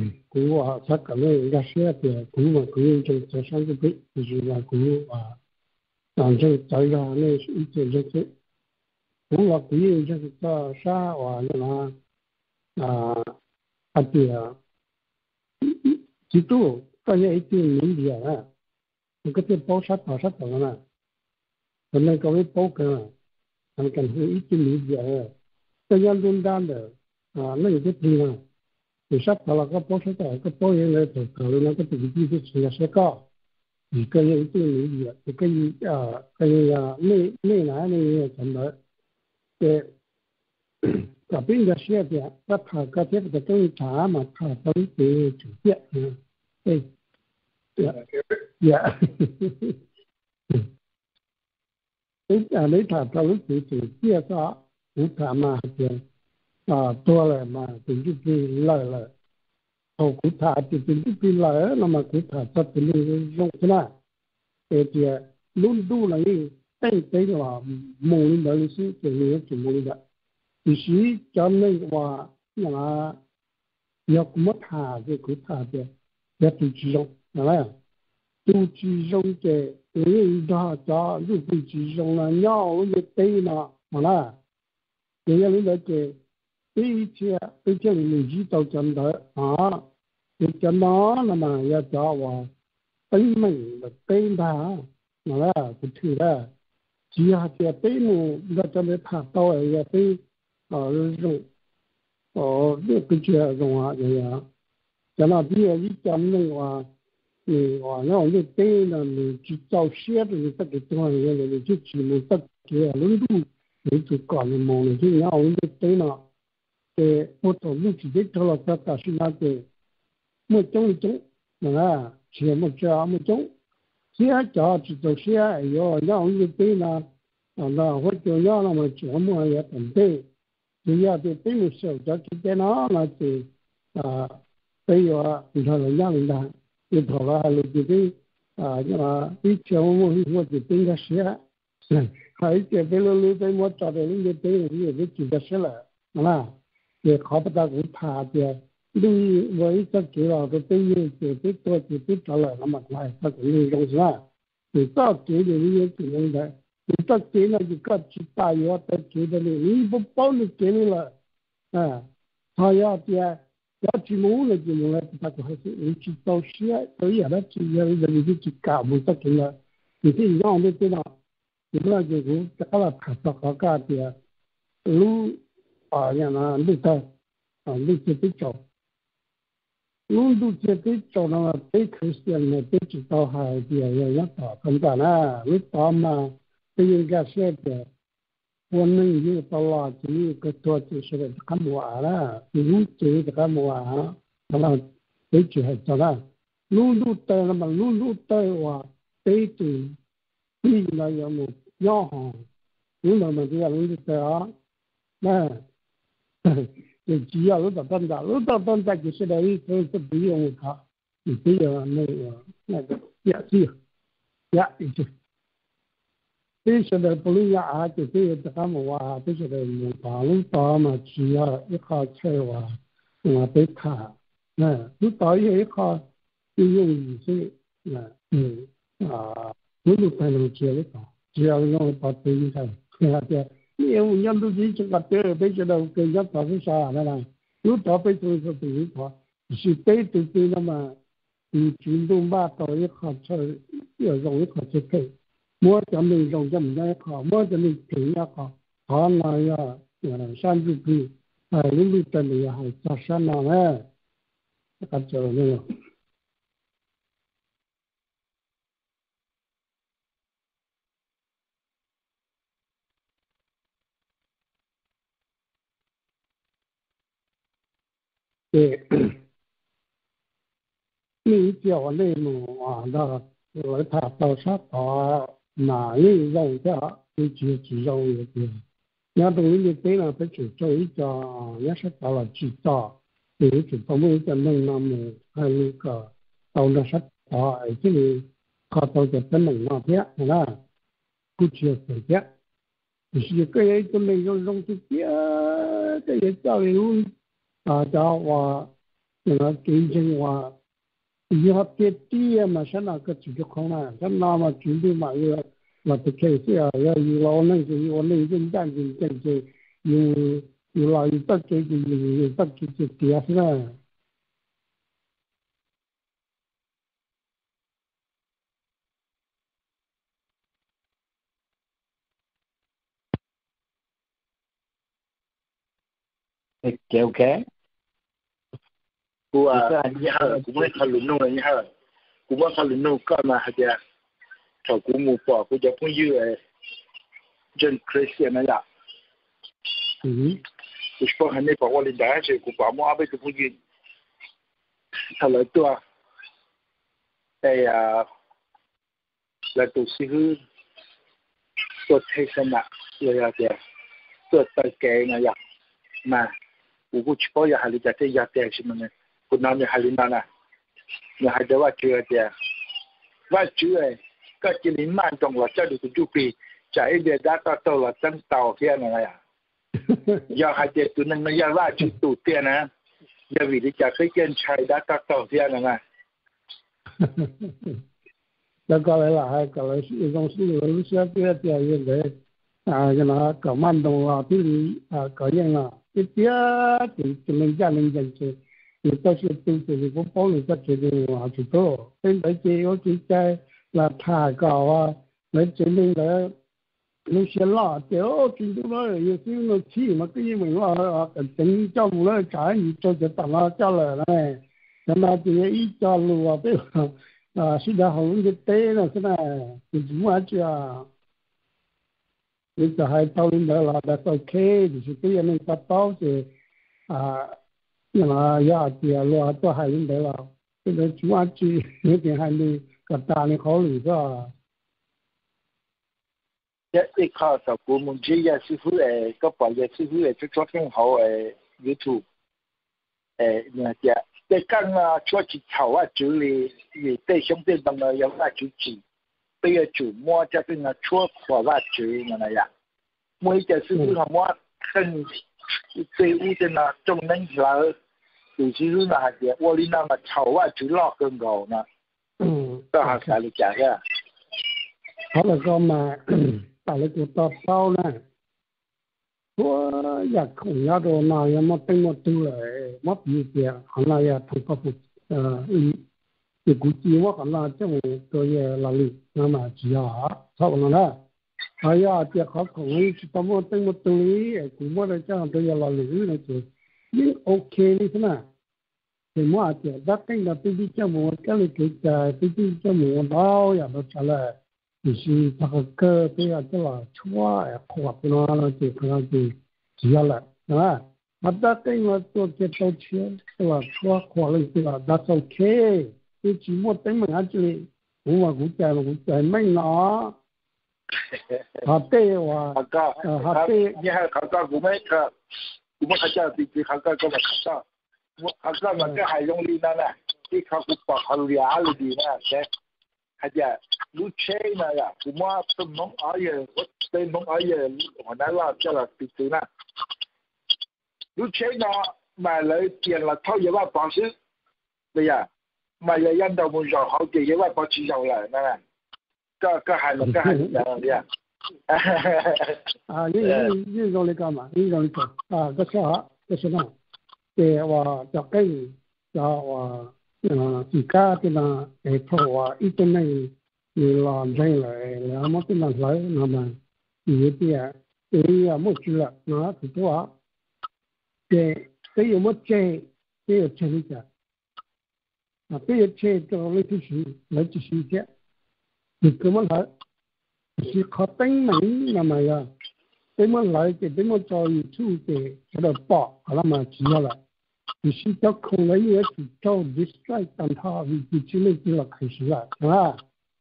古啊，他可能人家写的古嘛，古人就在上个辈，就是那古啊，反正在家那是一直就是，古啊古人就是在啥话那啊啊对啊，记住大家一定明白啊，那个在包啥包啥包呢，可能各位包干，他们可能一定明白啊，大家论坛的啊，那个地方。你说到了个包车的个包人来走，可能那个比例就出现高，一个人一定理解，一个人啊，可以啊，内内南的人怎么的，这边的学点，那他个这个更长嘛，他都得主见，嗯，对，对，呀，你啊，你他都是主介绍，你他嘛就啊多了嘛，就就来了。哦，古塔就真的变了，那么古塔它真的用起来，而且轮渡了你带带的话，某人的是就没有什么的，必须将那个话那要怎么塔的古塔的要都集中，好了，都集中的，人他家都都集中了，鸟也对了，好了，这样人家给。一切一切累积到真的啊，你真的那么要找我本门的本他，那了不去了，只要这本门那真的他到也被啊用哦那个叫用啊这样，讲到第二一讲那话，你话那我就本呢你去找写的你这个地方人你就只能得给轮渡，你就搞你忙了，就让我们就本了。呃，我到目前为止了，他但是那个没中中，啊，全部这没中，现在叫去做些，要让我们对呢，啊，那我就要那么节目也准备，只要对对面小家之间呢，那就啊，对呀，你看人家人家，你跑了还有这个啊，那以前我们我就对个些，嗯，还有这边了，你对我找的人家对人家就几个些了，啊。也考不到古塔的，你我一直给了个对应就最多就最少了那么快，他可能用是吧？你到给的你也只能的，你到给了一个去大约到给的你，你不包你给你了，啊，他要的要去弄了就弄了，他就还是你去找些，所以他只要人你就去搞不到给了，你这样的对吧？你不能就是搞了他到好搞的，路。啊，อย่างนั้นลูกก็อ่าลูกจะไปจบลูกลูกจะไปจบนะไปคริสเตียนเนี่ยไปจิตต่อหายเดียวอย่างนี้ต่อกันกันนะลูกต่อมาไปยังแกเสียเดียววันนึงอยู่ตลอดที่ก็ตัวที่สุดคำว่าละลูกจะคำว่าตลอดไปจิตให้ตลอดลูกลูกเตะมันลูกลูกเตะว่าไปถึงที่เราอย่างนู้นย่อหางลูกเรามันจะอย่างนี้เตะนะ就只要有到当家，有到当家就是来一头是不用它，你不要那个那个压制，压就，这些的不能压，就这个他们话，这些的用大路大嘛，只要一下车话，我被卡，那路大也一下就用意思，那嗯啊，不能才能接得到，只要用把对应上，看下这。nhiều nhân tôi chỉ cho gặp tới bây giờ đâu cái giấc đó cái sao này này lúc đó bây giờ tôi tự có sự tế tự tự nó mà thì chúng tôi ba tuổi học chơi ở trong cái học chơi cái mua cho mình trong cho mình cái học mua cho mình tiền cái học họ nói là sang chục kỳ à lúc lúc tới này học cho sang nào nè các chỗ này对，你叫内蒙啊，那我他到啥到哪里用的，你就只用一个。那东西对了，不去做一家，也是到了制造，你就他们一个弄那么还有那个到那啥到，而且你他到这不弄那边，是吧？不去随便，就是个人都没有用这些，这些教育啊，叫我。 那个竞争话，以后跌跌嘛，现在个主角可能，现在嘛主力嘛要那不开始啊，要有老能就有能竞争竞争就有有老有得这个有得这个跌是吧？ OK OK. Gua ni ha, gua mau kalau nu ni ha. Gua mau kalau nu kan mah dia. Kalau gua mau pa, gua jadi pun you eh. John Christian ya. Hmm. Gua sepak ni pa wali dah je, gua pa mau apa tu pun you. Kalau tu ah. Eh ya. Lalu sih tu tersana ya dia. Tu terkait ni ya. Mà u ku chpo ya hali jate ya te shimane ku na me hali na na ya ha de wa chue de wa chue ka chi ni man tong wa cha du ju pi cha e de da ta to la tan tao kia na ya ya ha de tu nang ya wa chu tu te na ya vi de cha kai chen chai da ta tao kia na na đó có lẽ là hai có lẽ sự công sự lớn sẽ tiếp theo như thế à cái nó có man đồng là thứ gì à có những là cái tiếc thì thì mình gia đình dân chứ thì tôi sẽ tự thì cũng bảo người ta chỉ được họ chỉ có bên đấy chỉ có chỉ cái là thả cào à lấy chỉ mình là mình sẽ lo thì ô chính chúng nó有些nó chỉ mà cái gì mình lo cái tính cho mình nó cái gì cho cái tặng nó cho là này cho nên thì ít cho luôn à bây giờ à bây giờ họ cái tế nó thế này thì chúng ta chưa bây giờ hai tàu lên đó là that's okay thì cái gì mình bắt tàu thì à nhưng mà giờ thì lo cho hai lên đó là bây giờ chúng ta chỉ những cái hai mươi cái ta này khó lý do nhất cái khó thì của mình chỉ là sư phụ ấy có phải là sư phụ ấy cho cho thêm hậu ấy YouTube ấy nhà kia cái căn cho chỉ thầu à chủ lý vì để兄弟们呢有那主持bây giờ chủ mua cho cái là chúa của và chủ mà này à mỗi cái sư phụ họ mua thân cái u trên là trong nên là từ sư phụ là cái我哩那么thầu à chủ lo更高呢嗯都还是你讲呀好了个嘛打了个大包呢我也空要到那也没等我到来没比别可能也通过不呃你估计我可能这么多也哪里那么只要差不多了哎呀这好空你去到我等我到来估摸的这样都要哪里那就你 OK 你是吗thì mua thì đã cái là tôi đi cho mua cái này cái cái tôi đi cho mua bao giờ nó trả lời thì是这个歌对呀这了错呀错不了了就可能就只要了是吧那大概我做这道歉是吧错错了对吧 that's okay 你只莫等门下去我话我在我在门啊好对哇好个好对你还好个我们个我们还叫比比好个个嘛好个我好个嘛个还用力呢呢你靠不把好俩了的呢对还叫lúc chơi này à, cũng mua tôm nóng ở giờ, tôm nóng ở giờ, họ nói là cho là bị tử nè. Lúc chơi nó mà lấy tiền là thâu giờ ba bao xứ, bây giờ mà giờ dân đầu một giờ họ tiền giờ ba bao chỉ giàu lại nè nè, cái cái hai là cái hai là gì à? À, như như như rồi cái mà, như rồi cái à cái sao cái sao nào, đểว่าจะcáiจะว่าอ่าchỉ cả cái là để thâuว่าít cái này你老人来，然后么跟他来，那么有点有也没去了，那是多少？这这有么这这有这一点，啊，这有这这来就是来就是一点，你怎么来？是靠登门那么呀？怎么来的？怎么找有处的给他报，好了嘛，知道了。你是叫空了也去找 distract 当他为自己那个了开始了，是吧？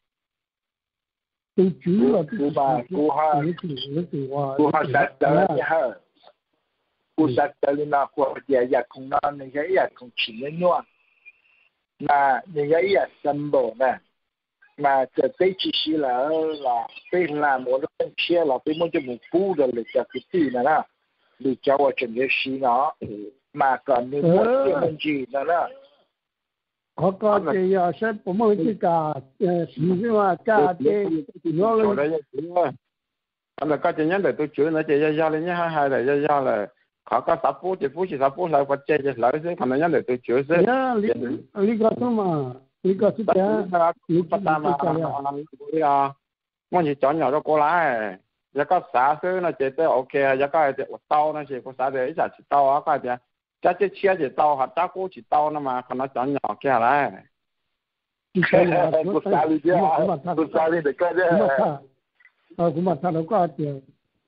都主要古巴古哈古哈萨德拉哈古萨德里那国家也空那那个也空起的喏，那那个也三宝呢，那这被其实了啦，被那么多人切了，被么就没补的了，这个地呢啦，你叫我整个洗呢， mà còn nếu một cái vấn đề đó là họ có cái sẽ bộ môn cái cả sử dụng cả cái nó là là có chỉ nhắn để tôi chửi nó chỉ ra ra lên nhá hai là ra ra là họ có sắp phút chỉ phút chỉ sắp phút lại vật chơi chỉ lại chứ còn nhắn để tôi chửi chứ lý lý có thôi mà lý có chứ cả lý bắt ta mà à mọi người chọn nhỏ cho cô lái giờ có xã sư nó chỉ tới ok giờ có cái tàu nó chỉ có xã để ít chỉ tàu á cái gì chắc chỉ chia chỉ tàu hoặc chắc cũng chỉ tàu nó mà còn nó chọn nhỏ kia lại một xã đi chứ một xã đi để coi chứ ờ cũng mà thằng nó có tiền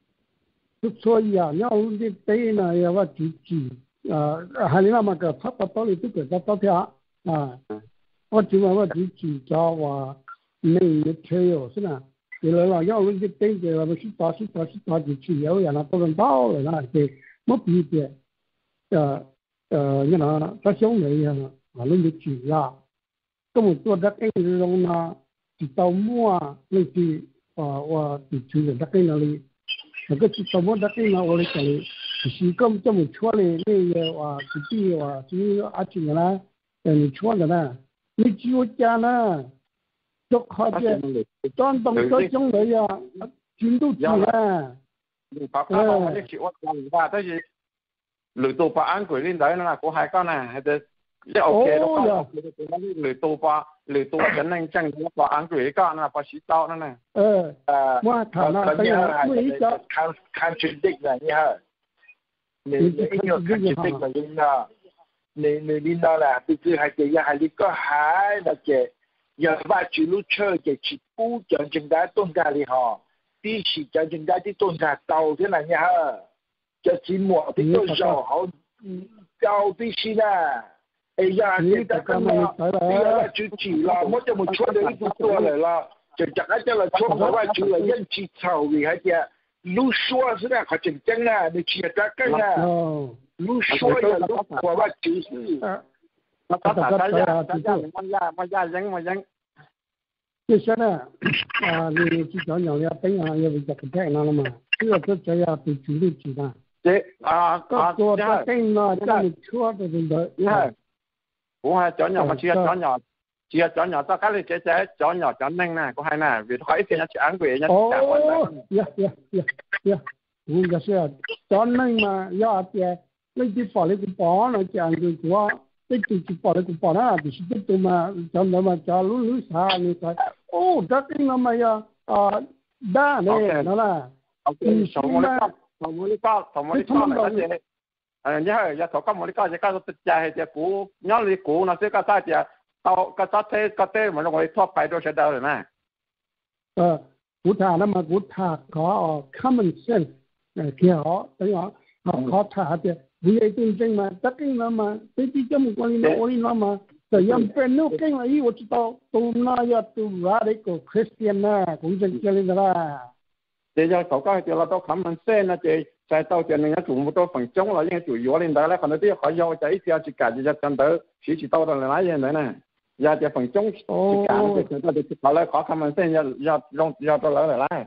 lúc xưa giờ nhau đi tây này và chỉ chỉ à hai năm mà cái phát phát đi tức cái phát theo à我只嘛我只只找话你你车哟是呐，原来啦要你等着啦，不是打是打是打就去有人啦，不能到了啦，对，没比别，呃呃，你那他兄弟呀，啊，你就去啦，咁我做得给你弄啦，就到末啊，你去啊，我就去了得给那里，那个去到末得给那我嚟讲哩，是咁这么错哩，你个话自己话只阿姐啦，嗯，错的啦。你只有家呢，做好些，转动这种类呀，全都做啦。 你爸爸我哋去我講話，但是雷到八安佢呢度啦，嗰係講啦，係就一 OK 都講，雷到八雷到真係真係八安佢講啦，八十刀啦呢。 呃，我睇啦，睇下每一個看看全的啦，你睇，你你應該看全的啦，應該。你你你那啦，毕竟係第一係你個海那個，又話住路車嘅起步將正大東家哩嗬，啲是將正大啲東家到嘅啦呀，就節目啲都就好，到啲先啦，哎呀，你得咁啦，你又話住住啦，我就冇出嚟呢個過嚟啦，就就一隻嚟出嚟話住嚟一次籌嘅係隻，路說是啦，佢正正啦，你去得跟啊。路说呀，路我话就是， 我打打打呀，打呀，我呀，我呀，人我人。 就现在啊，你去讲讲了，本来也是这个太难了嘛，这个这这样被主力举的。 对啊啊， 做这更了，这你错的真的。 你看，我係講nhỏ，我只係講nhỏ，只係講nhỏ，到家裏姐姐講nhỏ講嫩呢，我係呢，為可以先一隻安貴，一隻哦，呀呀呀呀，我個是講嫩嘛，要啲。你啲保你個保啦，這樣子話，你自己保你個保啦，就是這種嘛，就那麼假如你啥你睇，哦，這個那麼呀，啊，得咧，嗱啦， 嗯，同我哋講，同我哋講，同我哋講嚟嗰隻，誒，一係一頭今我哋講隻講到就係隻股，因為股嗱，即係嗰隻到個揸車個車咪我哋拖擺到出到嚟咩？ 誒，股塔那麼股塔講 common sense 誒幾好，等於話考塔嘅。vì vậy tôi chân mà tất cái nó mà cái chỉ cho một con nó ôi nó mà rồi em bên nó cái là ý của tôi tôi nói cho tôi ra đấy của Christian à cũng chân cho lên đó thì giờ cậu có thì là tôi khám mình xem là chị tại tao chuyện này chủ một tôi phần chống là những chủ yếu lên đó là còn cái họ giao chạy theo chỉ cả chỉ chân tới chỉ chỉ tao là lái gì nữa nè giờ chỉ phần chống chỉ cả thì tao thì họ lại khó khám mình xem giờ giờ trong giờ tao lại lại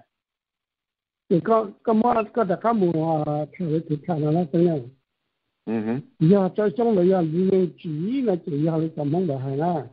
thì có có mua có được có mua theo cái thằng nó nó thế này 嗯哼，呀，在trong này ya lưu chỉ là chỉ ya là tầm không được hay là,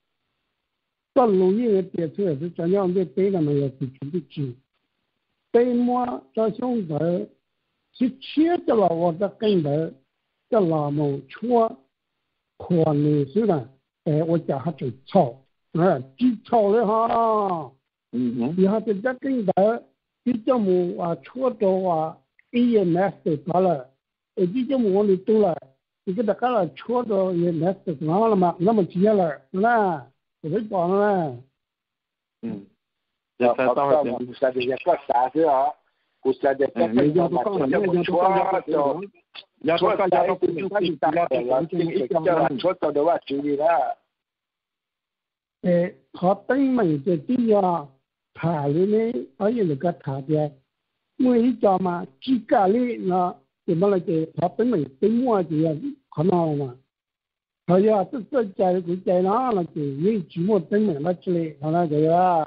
có lưu ý là tiệt thuê thì cho nhau biết tế là mình là chỉ chỉ chỉ, tế mua cho trong đấy, chỉ chia cho là我的根的，这老母错，可能是呢，哎，我叫他做草，啊，记草了哈， 嗯哼， 然後就這根的，你這麼啊錯到啊，一夜沒死到了。ở dưới cái mùa này tu là thì cái đặc là chúa rồi hiện hết được nó là mà nó mà chia là là rồi còn là ừ giờ tao tao thì sẽ được các xã chứ hả cũng sẽ được các cái mà chúa chúa cho giờ chúa cái giờ cũng chúng ta chỉ là là chính ít cho là chúa cho đó là chủ gì đó để họ tính mìnhจะที่ยาถ่ายเลยเอาอย่างนี้ก็ถ่ายได้เมื่อที่จะมาจีกาลีนะ thì mà là cái tháp tính mình tính mua thì khó nào mà thời gian tức tức chạy của chạy nó là chỉ như chỉ một tính mình nó chơi nó là cái à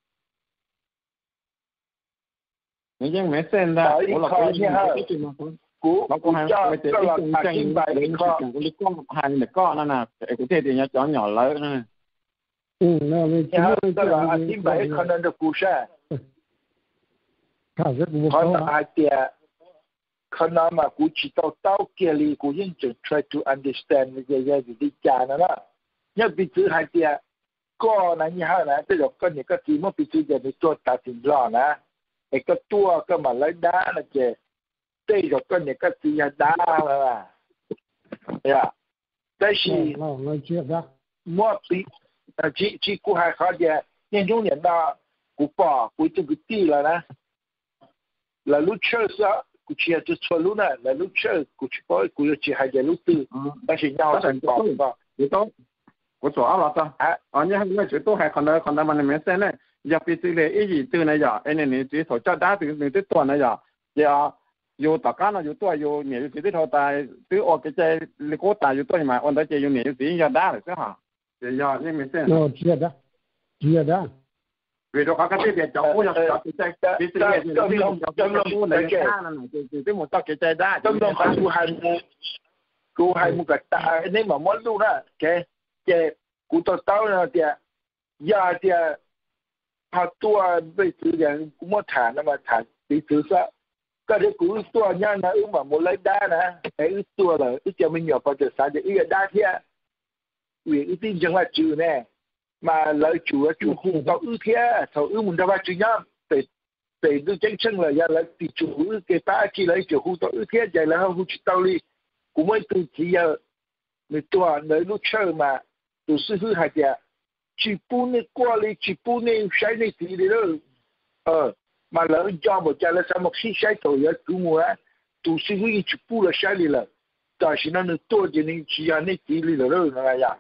những mẹ sen ra của là cái gì cú nó cũng hay cho cái cho là cái thả tranh kim bài đến kho cái cái con hai này con nó là cái cái thì nó nhỏ nhỏ lớn nè ừ nó về ya cho là kim bài kho nó được cú sa thả rất nhiều kho nó ai tia kho nó mà cú chỉ tao tao kia li cú yên chừng try to understand cái cái gì đi cha nó đó nhớ bị chữ hai tia có này như thế này cái cái này cái gì mà bị chữ giờ bị做大tiền lo nè cái cái tua cái mà lấy đá là chứ đây rồi cái này cái gì đá là呀，但是那那觉得我比呃，只只顾还好些，年中年到古巴古这个地了呢，来路车是古去就错路呢，来路车古去包古又去还在路子，但是要很高吧， 你都我做好了的，哎，啊，你还那最多还看到看到嘛，你们现在要比这类一直做那样，哎，你你最头叫打这个你最多那样，呀。有大家呢，有多有年有几多头大，对我个在你个大有多嘛，我那这有年有几要大了是哈，这要你们先。 那觉得觉得。 为了看看这边照顾要照顾在，这这边这边照顾那个大了呢，就就这么到给在大。 当然还不还不，กูให้มึงกับตาไอ้นี่มันมันรู้นะแกแกกูต่อเต้าเนี่ยเดียยาเดียพาตัวไปซื้ออย่างกูมาฐานนะมาฐานไปซื้อซะก็ได้กูตัวเนี่ยนะอึ้งแบบมูลเลยได้นะไอ้อึ้งตัวเลยอึ้งจะไม่หยอบพอจะสารจะอึ้งได้เที่ยวิ่งอึ้งที่จังหวัดจืดเนี่ยมาเลยจูอ่ะจูหูต่ออึ้งเที่ยต่ออึ้งมันจะว่าจืดเนี่ยแต่แต่ดูเจ๊งเชิงเลยอย่าเลยติดจูอึ้งเกี่ยป้าจีเลยจูหูต่ออึ้งเที่ยใจแล้วหูจิตเตาลีกูไม่ตื่นจีอ่ะในตัวในลูกเชื่อมาตัวซื้อหายใจจีปูนี่กว่าเลยจีปูนี่ใช้ในตีเลยเออmà lỡ do một cha là sao một khi sai tội ở cứu mua tu sĩ huy chụp bu là sai đi là tại sao nó được tôi thì nên chỉ là nên chỉ đi là rồi này à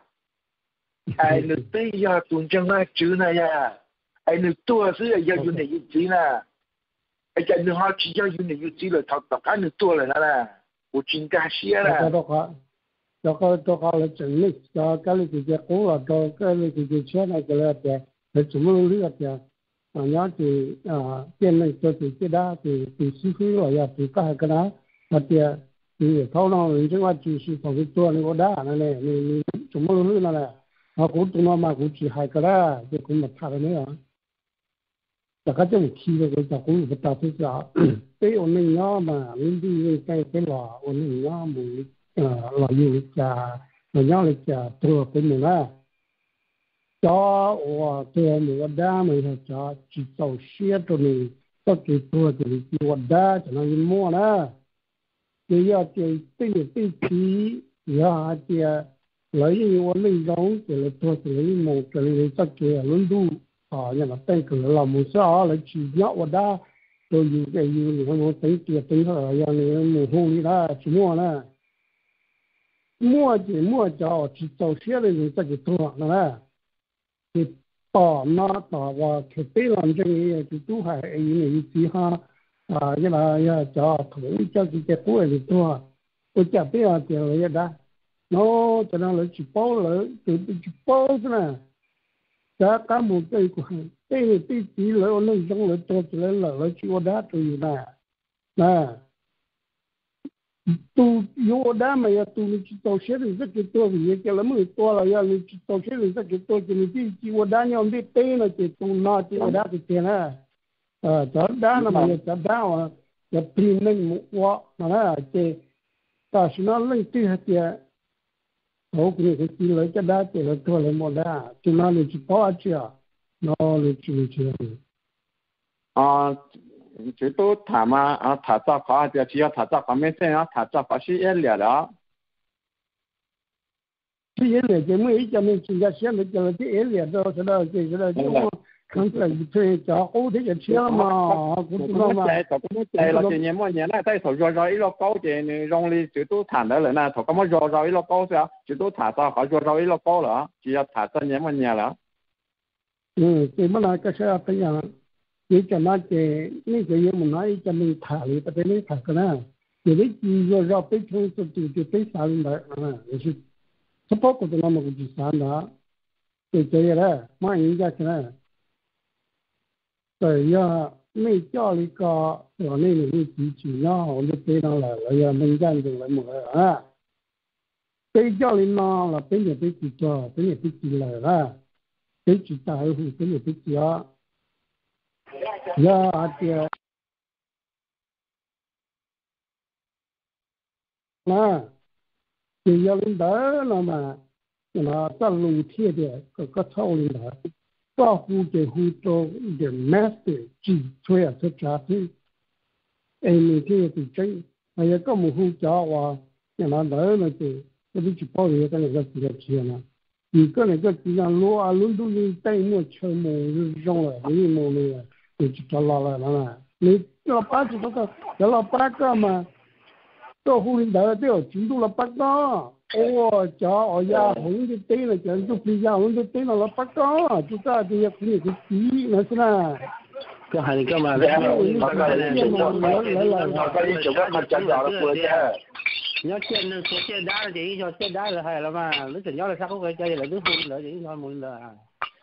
ai được tới giờ tuần trăng là chữ này à ai được tôi là giờ giờ này như chỉ nè ai giờ được họ chỉ giờ này như chỉ là thật tất cả được tôi là nè của chính cả xía nè cho cái cho cái là chuẩn bị cho cái là cái cố là cho cái là cái chuyện này cái là cái là chúng mình lý giải à nhớ thì à tiền này cho thì cái đó thì thì suy nghĩ rồi ya thì cái cái đó mà thì thì thâu nó mình chỉว่าchỉ是phòng cáiตัวnày có đá này này mình chúng mình lưu này này mà cũng tụi nó mà cũng chỉ hai cái đó thì cũng một thằng nữa là cái trong khi cái cái cũng phải tạo ra cái ổn định nó mà mình đi cái cái lò ổn định nó mình lò nhiều trà lò nhỏ là trà thừa cái mình đó cho我对你个大没有叫去找写着你到给做的你我大就能摸了也要对对对题要的来因我内容给了做的你摸给了这个轮度啊那么带个老母少来去要我大都有个有你看我等点等了要你母后里了去摸了摸就摸着去找写的你这个做了thì tỏ nó tỏ vào thực tế làm cho người thì chú phải những gì ha à như là cho thủ cho cái cái cuối thì tôi tôi chả biết là tiền là đó nó cho nên là chỉ bao là từ chỉ bao thế này giá cả một cái của cái này cái chỉ là nó giống là tôi chỉ là là chỉ có đá từ này nè tu yo da mà ya tu ni tao sẽ được rất nhiều vì cái là mới to là ya ni tao sẽ được rất nhiều thì ni chỉ chỉ da nhau đi tê là chỉ tu nó chỉ da thì thế nè ờ đó da là mà ya da mà ya pin nên mua mà là chỉ ta sẽ nó lên tí hết ya hậu cái cái chỉ lấy cái da thì là thôi là mua da chỉ nó là chỉ bao nhiêu nó là chỉ chỉ à最多他嘛啊，他早考就只要他早考没生啊，他早考是一年了。 这一年就每一家人现在现在叫了这一年都知道这个了，就看起来对叫好的就吃了嘛，不知道嘛。 就咁樣計啦，今年每年咧都係頭繞繞一落高嘅，你用你最多談得嚟啦，頭咁樣繞繞一落高先，最多談早考繞繞一落高啦，只要談真年每年啦。 嗯，這麼來個是要怎樣？你cho nó cái những cái gì mình nói cho mình thả đi, tại vì thả cái nào, thì cái gì rồi rồi tới trong cái từ từ tới sáng đó, à, thì sắp tới của nó một cái sáng đó, thì cái đó, mà những cái này, rồi giờ 没叫那个我那里面几几呢，我就背上来了呀，没干就来么啊，背叫你嘛了，背也背几个，背也背几来了，背几大户，背也背几啊，呀爹，那就要领导了嘛，那在露天的各个草领导。保护的护照的 master 只做一次查询，哎，每天也得整，哎呀，咁么护照话，人家那那就我哋去保留，跟那个资料钱啦。如果那个资料攞啊，攞到你等我全部用了，你冇那个，你就找老了啦。你老八子嗰個有老八個嘛，做護領導都有進度老八個。哦，叫我呀，红的对了，讲就不一样，红的对了，老八个，就这这也可以去比，那是啦。 个还是干嘛的？你要见那说见大了，这一叫见大了还了嘛？你真要了啥个个家里来都红了，这一叫没了啊。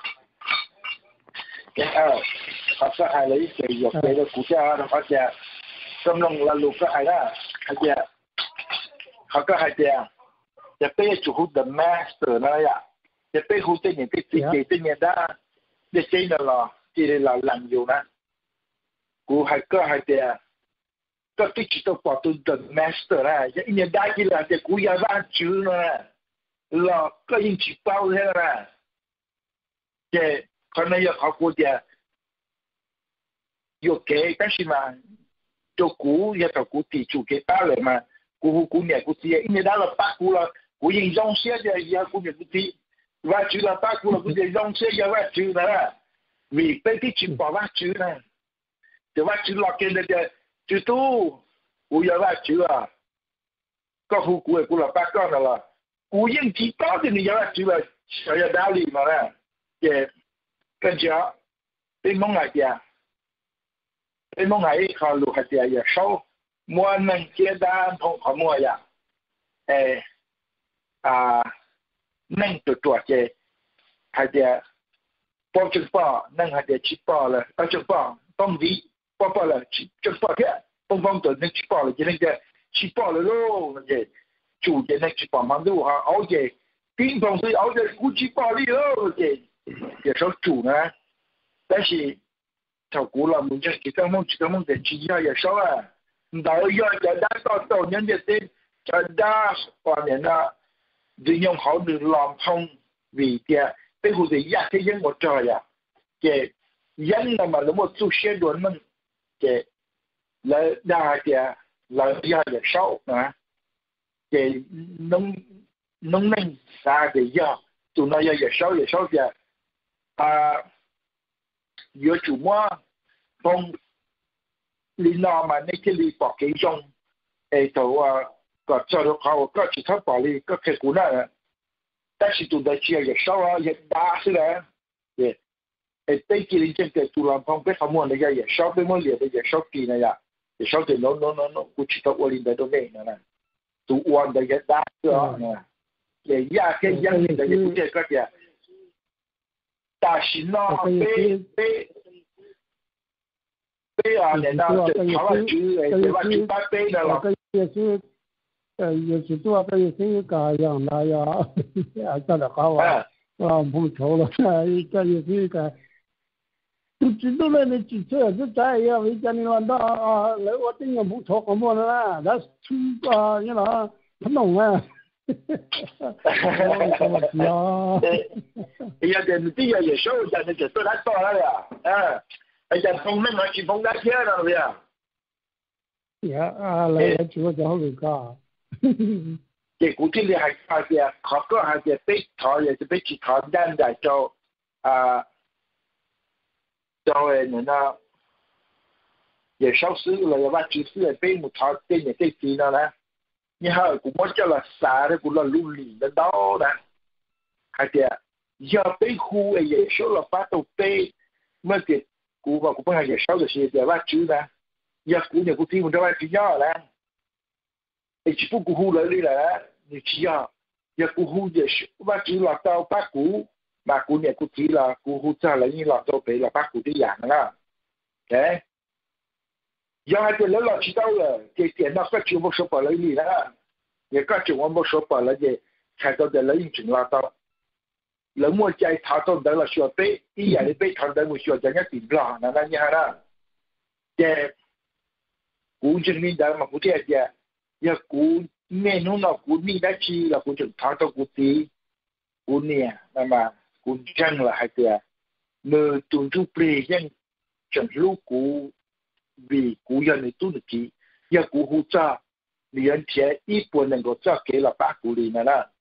cái ở họ có ai lấy cái dọc cái đó cũng cho nó có chè trong lòng là lục có ai đó hay chè họ có hai chèจะไปจุดเดอะแมสเตอร์นั่นแหละจะไปหูเต้นอย่างที่จีเจเต้นอย่างได้เด็กเจนน่ะหรอจีเลยเราหลังอยู่นะกูให้ก็ให้แต่ก็ที่จิตตัวปอตัวเดอะแมสเตอร์นะอย่างนี้ได้กี่ละแต่กูอยากว่าจืดนะหรอก็ยิ่งจีบเป้าเลยนะเจ้คนนั้นอยากเขากูจะอยู่เก๋但是嘛就กูอยากเขากูตีจูเก๋เป้าเลยมากูกูเนี่ยกูตี因为他了八股了กูยิ่งร้องเสียจะอยากกูเนี่ยกูตีว่าจืดละ八股了กูจะร้องเสียอยากว่าจืดนะvìไปที่จีบบอกว่าจืดนะแต่ว่าจืดหลอกเกินเลยจะจืดตู้กูอยากว่าจืดอ่ะก็กูกูกูละ八股了กูยิ่งจีบต่อที่นี่อยากว่าจืด了想要打理嘛呢也更加被蒙来的被蒙来一考路还是也少莫能简单通好莫呀，诶啊，能做做些，还得包正包，能还得去包了，包正包，当地包包了，去正包的，帮帮的能去包了，就那个去包了喽，那个主的能去帮忙路哈，而且乒乓是而且估计包里喽，这也说主呢，但是照顾了，目前几个梦几个梦的需要也少啊。Đạo doจะได้ต่อต่อnhân dân tinจะได้ก่อนเนี่ยนะดึงยงเขาดึงลองทงวิเดียเป็นผู้ที่ยากที่ยังหมดใจอ่ะเจยังนำมาแล้วหมดสู้เชื่อด่วนมันเจแล้วได้เดียเราอยากจะเศร้านะเจน้องน้องนั่งสาเดียตัวน้อยอยากจะเศร้าอยากเศร้าเดียอ่าเยอะจุ่มว่าตรงลีนอมาในที่ลีปอกกี่จงไอ้ตัวก็เจอเขาก็จิตทับปอลีก็แค่กูน่ะแต่สิตัวเดียวอย่าเศร้าอย่าด่าสิเลยเนี่ยไอ้เต้กินจนเกิดตัวลำพองไปขโมยเนี่ยอย่าเศร้าไปมั่วเหลี่ยมอย่าเศร้ากินนะอย่าอย่าเศร้าแต่โน้นโน้นโน้นกูจิตทับอลีนได้ตัวเองนะนะตัวอ้วนแต่อย่าด่าเสือเนี่ยอย่ายากแค่ยังนี่แต่อย่ากูเจ็บก็อย่าแต่สินอเป้เป้杯啊，人家这台湾猪，诶，台湾猪八杯的了。 也是，呃，也是做的也是一个样的呀，啊，这的好啊，啊，不错了，一个也是一个，都知道了，你几次就这样，我讲你乱到啊，来我这个不错，我么的啦，那出啊，你那不弄啊。 哎呀，这这样也少，这这做他多了呀，啊。ไอ้ยันคงไม่มาจีบงได้เยอะนะพี่อ่ะเนี่ยอะไรจีบจะเอาหรือก็เด็กกูที่เรียนหายไปเขาก็หายไปไปถอยอยากจะไปจีบถอนด้านใหญ่เจ้าอ่าเจ้าเอ็นนะ也消失了要把就是被木头给你给ตี了นะนี่ฮะกูมั่วจะละสาเลยกูละลุ่มหลีละดอนะหายไปอย่าไปคู่ไอ้ยังชอบละป้าตัวไปเมื่อเกิดกูว่ากูเพิ่งให้เช่าตัวเสียแต่ว่าจื้อนะอยากกูเนี่ยกูที่มันจะว่าจีน่าแล้วไอ้ชิบุกูหูเลยเลยแหละนี่จีน่าอยากกูหูเนี่ยว่าจื้อหลักเต้าป้ากูมากูเนี่ยกูที่ละกูหูจ้าอะไรนี่หลักเต้าไปละป้ากูที่อย่างนะแก giờ hai cái lớn là chỉ đâu là cái tiền nó có chịu một số bảo lấy gì đó也个就我们说白了的，看到的了已经拉到，了我在他到的了需要背，一夜的背他的我需要人家顶了，那那你看啦，的，古证明的嘛，古这的，也古没弄到古你的去了，古就他到古地，古呢，那么古证了还的，那dun住背ยัง整路古为古人的dun的去，也古护照。liền thế ít buồn nên có cho kế là bác cụ lì này là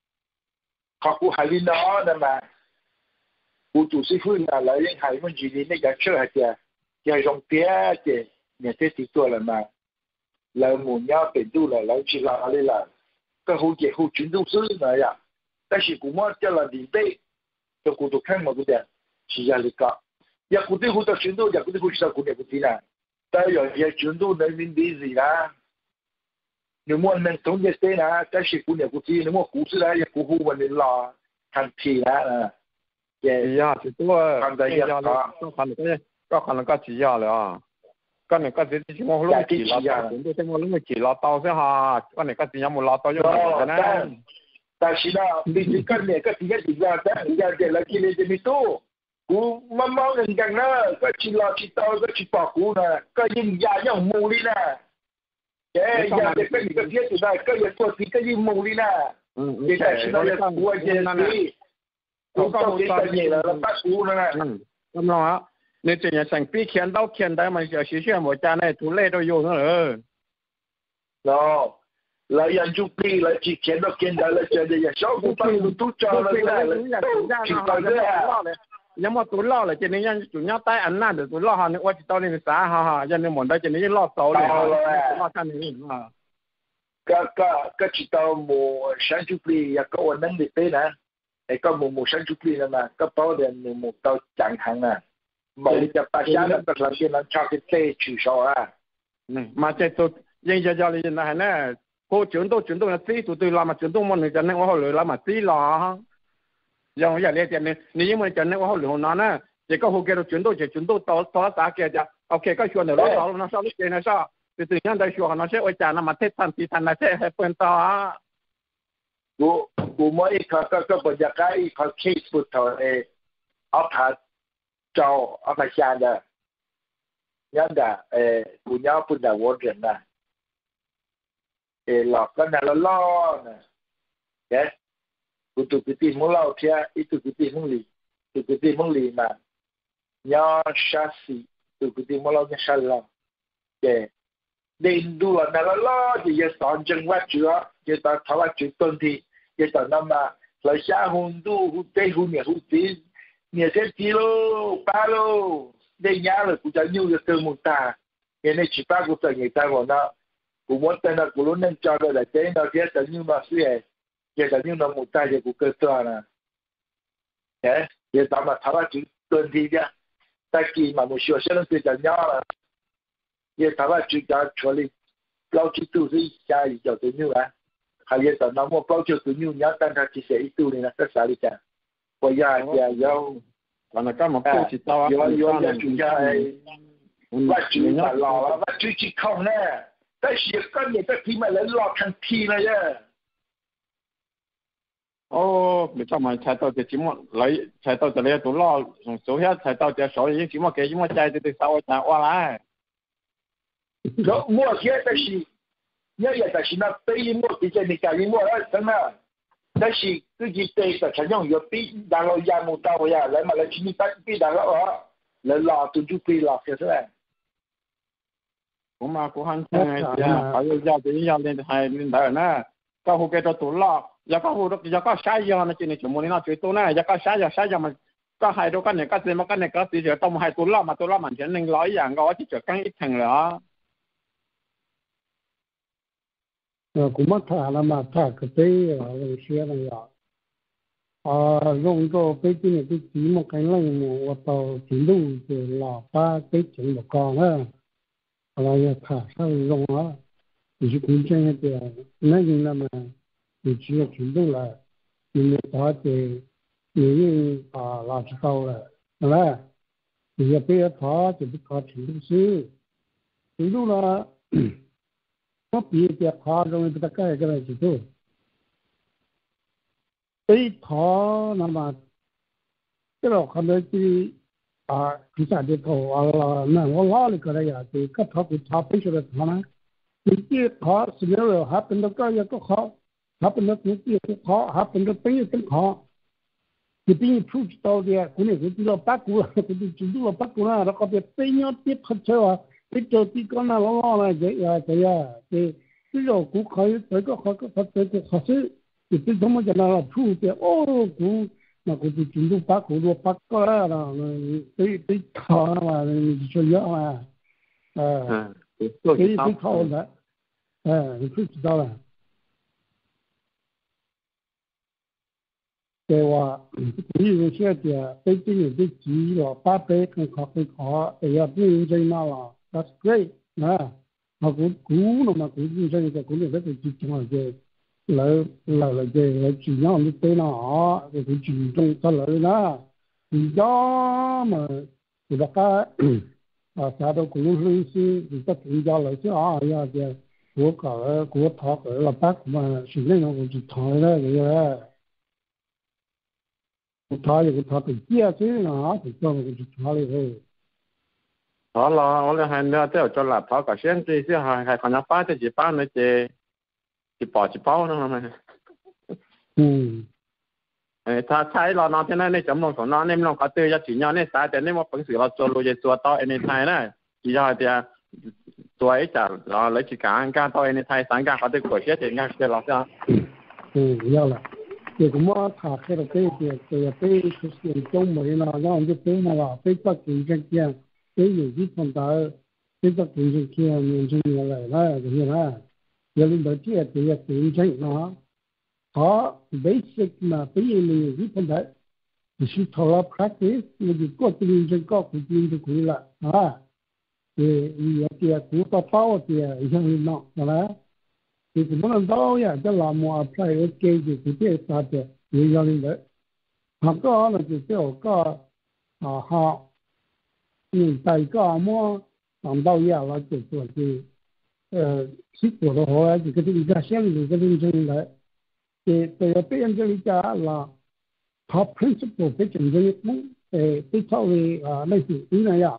họ cụ hay lên đó nè mà cụ chủ sĩ phương là lấy những hay mình chỉ đi này cái chơi hay kìa kìa dòng tía kìa nhà thế thì tôi là mà là muốn nhau bên tu là lấy chỉ là lấy là cái hồ kìa hồ chuyển tu sư này à但是cụ mà cho là đi đây cho cụ tu khăn mà cụ đẹp chỉ là lý cả ya cụ tu hồ tu chuyển tu ya cụ tu hồ sao cụ đẹp cụ tí nè tại giờ ya chuyển tu này mình đi gì đó nếu muốn mình sống như thế nào, cái sự của nhà của chị nếu muốn cú sự đấy, cú hú mình lo thành thị là, thì à, thì tôi thành thị là có thành cái có thành cái chỉ à là, cái này cái gì chỉ muốn lúc chỉ là chúng tôi chỉ muốn lúc chỉ là tao sẽ ha, cái này cái gì muốn là tao cho mình cái này, 但是呢，你这个呢，个第一第二的，人家这来这里这里多，cú慢慢人讲呢，个只了只到个只保护呢，个人家要努力呢。cái giờ cái cái cái việc chúng ta cái việc của thì cái gì mù đi nè cái cái chúng ta là của gì đi cũng có cái cái gì là là bắt cú nè đúng rồi nên chỉ là thành bị khiển đau khiển đấy mà giờ sử dụng một cha này thủ lệ đâu vô nữa rồi đó là dân chụp đi là chỉ khiển đau khiển đấy là chơi để sáu cũng phải tu cho là là chỉ có cái nhưng mà tôi lo là chỉ nên chủ nhau tay ăn năn được tôi lo họ nên qua chỉ tao nên xã họ họ cho nên muốn đây chỉ nên lo xấu này lo thanh này à cái cái cái chỉ tao mua sản xuất đi có ổn định được thế nè cái có mua mua sản xuất đi nè mà cái bao tiền mua tao chẳng hạn nè mà đi chợ bán giá là tất làm cái làm cho cái tê chủ số à mà cái tôi nhưng giờ giờ là này nè cô chuyển tôi chuyển tôi là tí tôi tôi làm mà chuyển tôi muốn người cho nên họ lười làm mà tí lo giờ giờ lấy tiền này nếu mà cho nên họ lười nó nè chỉ có hồ kia chuyển tôi chỉ chuyển tôi to to giá kia chứ ok cái chuyện này nó nó sao lúc kia nó sao từ từ nhân đây chuyện nó sẽ ôi chà nó mà thế thành thì thành là sẽ hay quên to กูกูไม่เขาก็ก็บรรยากาศเขาเคสพุทธเออเอาผ่าเจ้าเอาผ่าชาเดยังด่าเออกูย้อนปุ่นด่าวัวเดือนนะเออหลอกกันนะละล้อนะแกกูตุกติมึงเล่าเทียอีตุกติมึงลีตุกติมึงลีมาย้อนชาสีตุกติมึงเล่าเนี่ยชาลาแกเดินดูนะละล้อที่จะสอนจังหวัดจัวจะตอนทว่าจุดต้นที่จะตอนนั้นมาเราใช้หุ่นดูหุ่นเตะหุ่นเนี่ยหุ่นตีเนี่ยเส้นกิโลปาโลได้ยาเลยกูจะนิ้วจะเติมมุตาเนี่ยในชิปากูจะยังตาก่อนนะกูมดแต่นะกูรู้นั่งจอดเลยเจ้าเราเสียแต่นิ้วมาเสียเจ้าแต่นิ้วเรามุตาจะกูเกิดตัวนะเฮ้ยจะตอนมาทว่าจุดต้นที่เนี่ยแต่กี่มามุชัวเส้นตัวจะยาละเนี่ยทว่าจุดจะช่วยเราคิดตัวที่ใจจะตัวนิ้วนะ还有到那么包就对牛鸟，但他其实一度呢，在啥里讲？我呀呀有， 完了干嘛不知道啊？ 有有有主家哎，我主嘛老了，我主去抗呢，但是今年这天嘛人老成天了呀。 哦，ไม่ต้องมาใช้ตัวเจ้าจิ๋มไหลใช้ตัวจะเลี้ยตัวล่อส่งใช้ตัวจะสอยยิ่งจิ๋มเกยยิ่งใจจะติดสาวจะว่าไรแล้วมั่วเสียแต่สิเนี่ย也但是那对于我比较你讲你我二真啊，但是自己对的常用有比然后也没到呀，来嘛来去你比比然后啊，来拉就就比拉就是嘞。 ผมมากูหันยังไงเนี่ยเขาอยากจะอยากเล่นไทยเล่นได้นะก็หูเกตัวตัวล่ออยากก็หูอยากก็ใช้ยานะจีนี่ชั่วโมงนี้น่าช่วยตัวนะอยากก็ใช้ยาใช้ยามันก็ให้ดูกันเนี่ยก็เสียมากันเนี่ยก็สีเสียต้องให้ตัวล่อมาตัวล่อมันเช่นหนึ่งร้อยอย่างก็ว่าที่จะกั้งอีกแห่งเหรอ呃，古么他了嘛，他个背啊，那些那样啊，用到北京那个节目跟人么，我到成都就喇叭北京就讲啊，后来也他上用啊，就是公正一点，那人那么就去了成都了，因为他的年龄啊老子高了，对吧？也不要他就不考成都市， 比如呢，我毕业考中不得改个来去做，被考那么，这个可能是啊，比赛的头啊，那我哪里个来呀？这个他不他不晓得他呢，你这考是没有，还本着个也个考，还本着自己不考，还本着本也跟考。你比你出去到的，可能是知道八股了，可能知道了八股了，然后别被鸟别拍车啊，别着地干那老老了，这呀这呀，这只要股可以这个好个好这个好些，你别他妈在那出的哦股，那估计知道八股了八个了，那被被炒了嘛，你说要嘛，呃，所以被炒了，哎，你就知道了。对话，比如说的，北京有的鸡了，八百跟烤跟烤，哎呀，不用在那了 ，That's great 啊！啊，古古了嘛，古人在个古人在个地方嘅，来来来嘅来主要你对啦啊，这个注重得来啦，而家嘛，就大家啊，啥都古人是，而家更加来些啊呀嘅，我搞了我讨个了，八股嘛，是那种我就讨了这个。他有个他对第二岁呢，就叫我去查了以后。好了，我哋係呢，即係做laptop頭個先，即係係係可能八隻幾班呢，即一包一包呢嘛。 嗯。 誒，他猜落那天呢，你怎麼講呢？你唔能夠對一轉樣呢，但係你我平時我做路嘢做到 anytime 呢，之後啲做一陣，然後你去揀揀到 anytime 三間，我哋過些點間嘅老師。 嗯，要了。这个嘛，他开了这些，这个被就是中美了，然后就被那个被这竞争点，被有些碰到，被这竞争点年轻人来了，怎么了？有领导这这些竞争啊，他 basic 嘛，被有些碰到，你是投了 practice， 那就各竞争各股竞就可以了啊。呃，也这股到包的一样一样，好了。你怎么能到呀？这老母啊，派个给就不别啥的，有样的人，他个呢就叫个啊哈，嗯，大个么当到呀了就说的，呃，结果的话就跟这个乡里个人生来，呃，这个别人这里家了，他 principle 被整个一呃被稍微啊那些那样。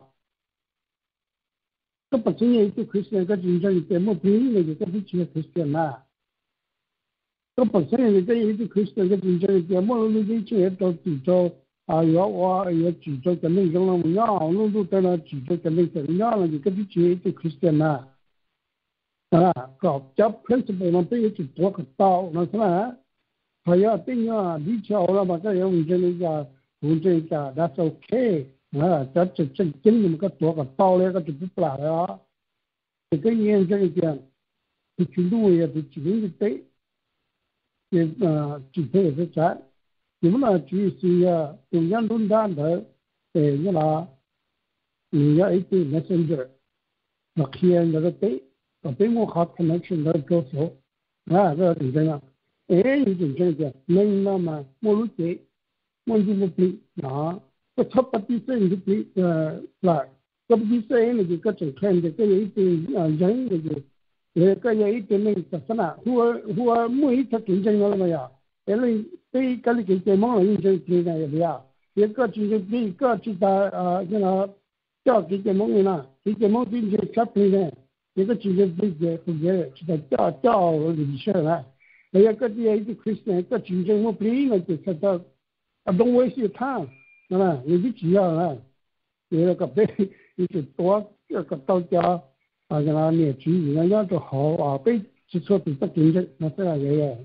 这本身也就 Christian 个竞争节目不应该就跟不起 Christian 啦。这本身也这一个 Christian 个竞争节目，你这些都举着啊，要我要举着跟那种了，我要弄都在那举着跟那种样了，就跟不起就 Christian 啦。啊，搞叫 principle 呢，对于就多个刀，那是吧？还要定啊，你瞧了嘛，这用这那个用这个 ，that's okay。啊，这这这真那么个多个刀那个就不来了，这个验证一点，你去录也是几零的对，也呃几天也是在，你们那就是呀，中央论坛的，呃，你那你要一点 messenger， 那天那个对，那对我好 connection 的歌手，啊，这是这样，哎，你就这个，能那么我录的，我就不比啊。个差不多是你的呃来，差不多是你这个整天的个有一点呃人的就，那个有一点那个什么，我我每一次竞争了没有？因为对个你竞争忙了，竞争竞争也不要，一个竞争比一个其他呃那个叫竞争忙呢，竞争忙竞争差不多，一个竞争比个不个其他叫叫理想了，那一个第一个 Christian 个竞争我不了就知道，啊，东我是看。啊，有的主要啊，有个被一直多这个到家啊，给他灭居，人家都好啊，被只说比较竞争，那这样也有。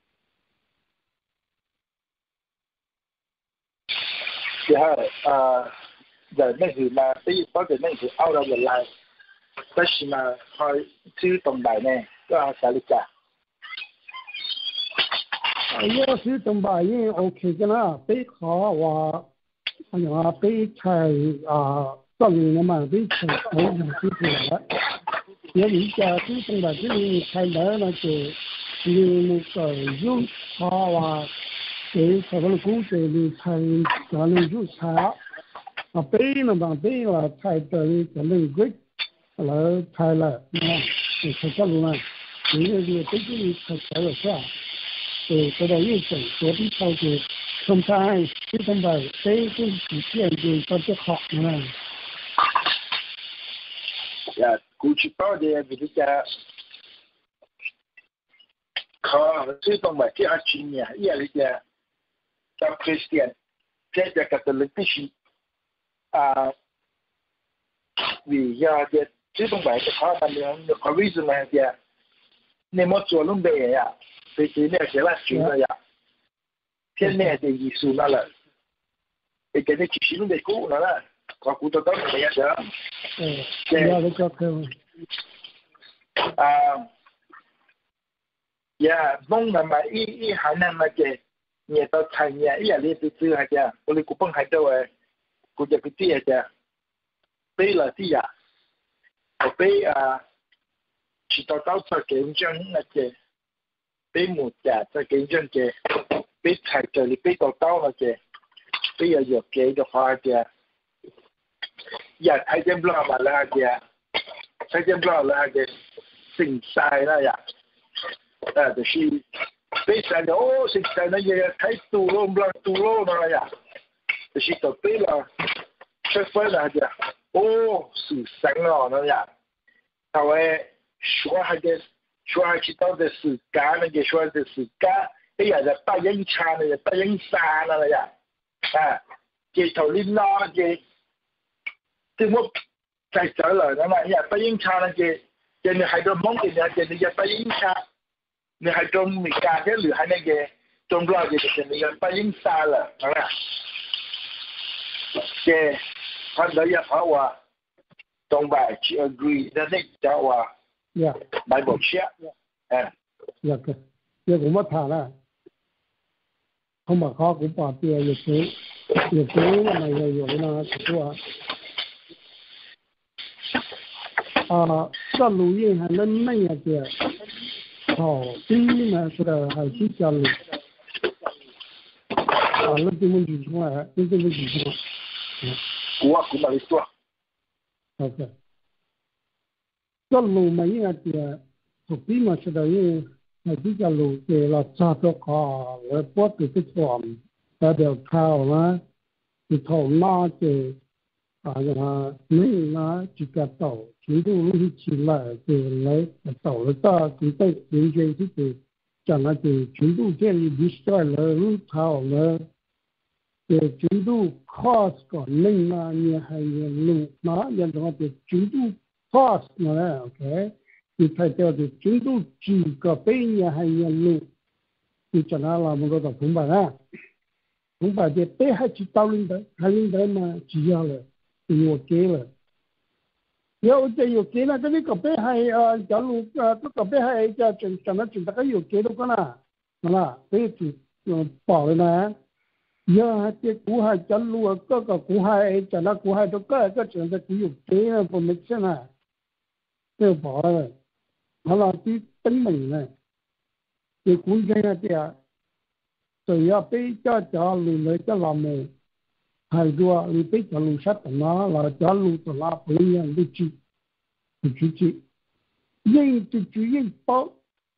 然后呃，人那是嘛，对于或者那是澳洲人来，但是嘛，他去东北呢，ก็สาลิกา我是东北人 ，OK 的啦，被考我。哎呀，被菜啊，当年了嘛，被菜我已经吃出来了。也人家最东北这里菜来了就，有那个肉炒啊，给他们工作的菜，咱们肉菜啊，被了嘛被了菜的可能贵， 了开了，那开下路呢，因为这个这个开开了是吧？对，这个运程昨天操作，从三这种吧，这种底线就到最好了。 呀，过去到的比如讲，考这种吧，第二几年也是讲，叫 Christian， 这这个的人必须啊，为呀的这种吧，就考他们考为什么的？你莫做弄的呀，所以呢，现在就那样，现在的艺术那了，你给你继续弄的古那了，考古到到那样的。 嗯，要的就可以。 啊，呀，弄那么一一还那么的，你到产业一里头做下的，我哋古本还到诶，古只个啲嘅，俾了啲呀，我俾啊，去到到做竞争那嘅，俾木价做竞争嘅，俾菜这里俾到到那嘅，俾要有嘅嘅话嘅。呀，睇见不啦嘛啦嘅，睇见不啦啦嘅，成晒啦呀，誒，就是俾晒嘅，哦，成晒那嘢睇杜咯，唔啦杜咯那呀，就是就俾啦，出翻啦嘅，哦，是生咯那呀，但係說下嘅，說下去到嘅時間那嘅，說嘅時間，哎呀，就不應差咧，不應散啦呀，啊，嘅頭呢啦嘅。即係我在這了，那麼呀，不應差那嘅，嘅你喺度蒙嘅嘢，嘅你嘅不應差，你喺度未嫁嘅女喺那嘅中國嘅嘅你嘅不應差了，係咪？嘅，看到一下話，東北去 agree，那你就話， 呀， 買部車，誒， 呀嘅，呀咁乜談啦？佢咪考古八啲啊，亦都亦都咪又有啦，佢話。啊，这录音还能那样的，哦，第一呢是的，还是讲的，啊，那怎么举出来？那怎么举出来？ 嗯，我我哪里做 ？OK， 这录嘛样的，土地嘛是的，因为还是讲录的了，差不多我播的这种，代表靠嘛，一头拿着。啊，那你那几个岛，全部一起来就来岛了大，就在人间这个讲了就全部建立历史了，路草了，就全部 cost 个你那你还有路那样的话就全部 cost 了 ，OK， 你才叫的全部几个百年还有路，你讲那了么个的同伴啊，同伴的北海去到领导，还领导嘛只要了。有機啦，有就有機啦，嗰啲個邊係誒有路誒，嗰個邊係就盡盡量盡大家有機都講啦，係嘛？所以就誒保嘅呢，而家啲股係走路啊，嗰個股係就那股係都個個盡嘅只有機啊，唔明先啊，都保嘅，好啦，啲證明咧，啲管理一啲啊，就要俾家長路嚟嘅南面。hai dua lebih kalau satu na la jalu tu la punya lucu lucu yang lucu yang bao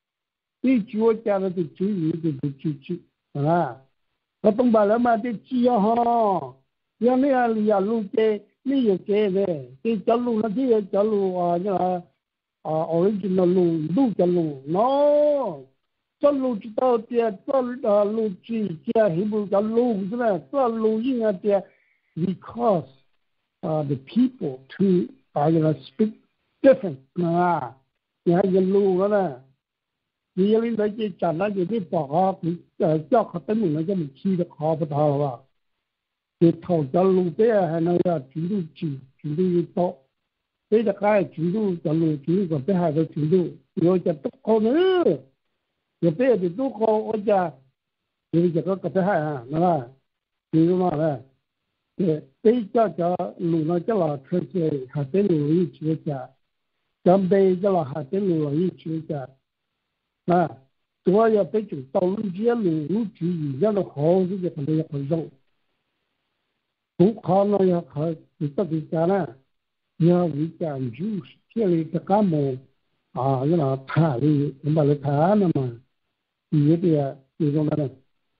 ini jual cara lucu ini lucu ah potong balam ada cia ha yang ni lihat lucu ni lucu deh ni jalu nanti jalu ah ah original lu lu jalu no jalu kita dia jalu lucu dia hibu jalu tu lah jalu ini dia because uh, the people to are gonna speak different 啊，你係要路啦，你要你嚟嘅站啦，有啲白啊，誒教學等於那個唔知都考不到啦，你頭就路邊係那個全都住，全都要多，你就梗係全都就路全個邊係都全都，有隻都可能，有邊啲都可我就，有隻個邊係啊，係嘛，你咁話咧。被叫叫路那叫老车子，还得路一起家，咱被叫老还得路一起家，啊，主要被就道路街路路主一样的好，这个可能要很肉，不好那要好，你到底家呢？ nhờ vì cái juice kia là cái cá mồ à cái là thả đi nhưng mà là thả nó mà thì cái thì trong đó này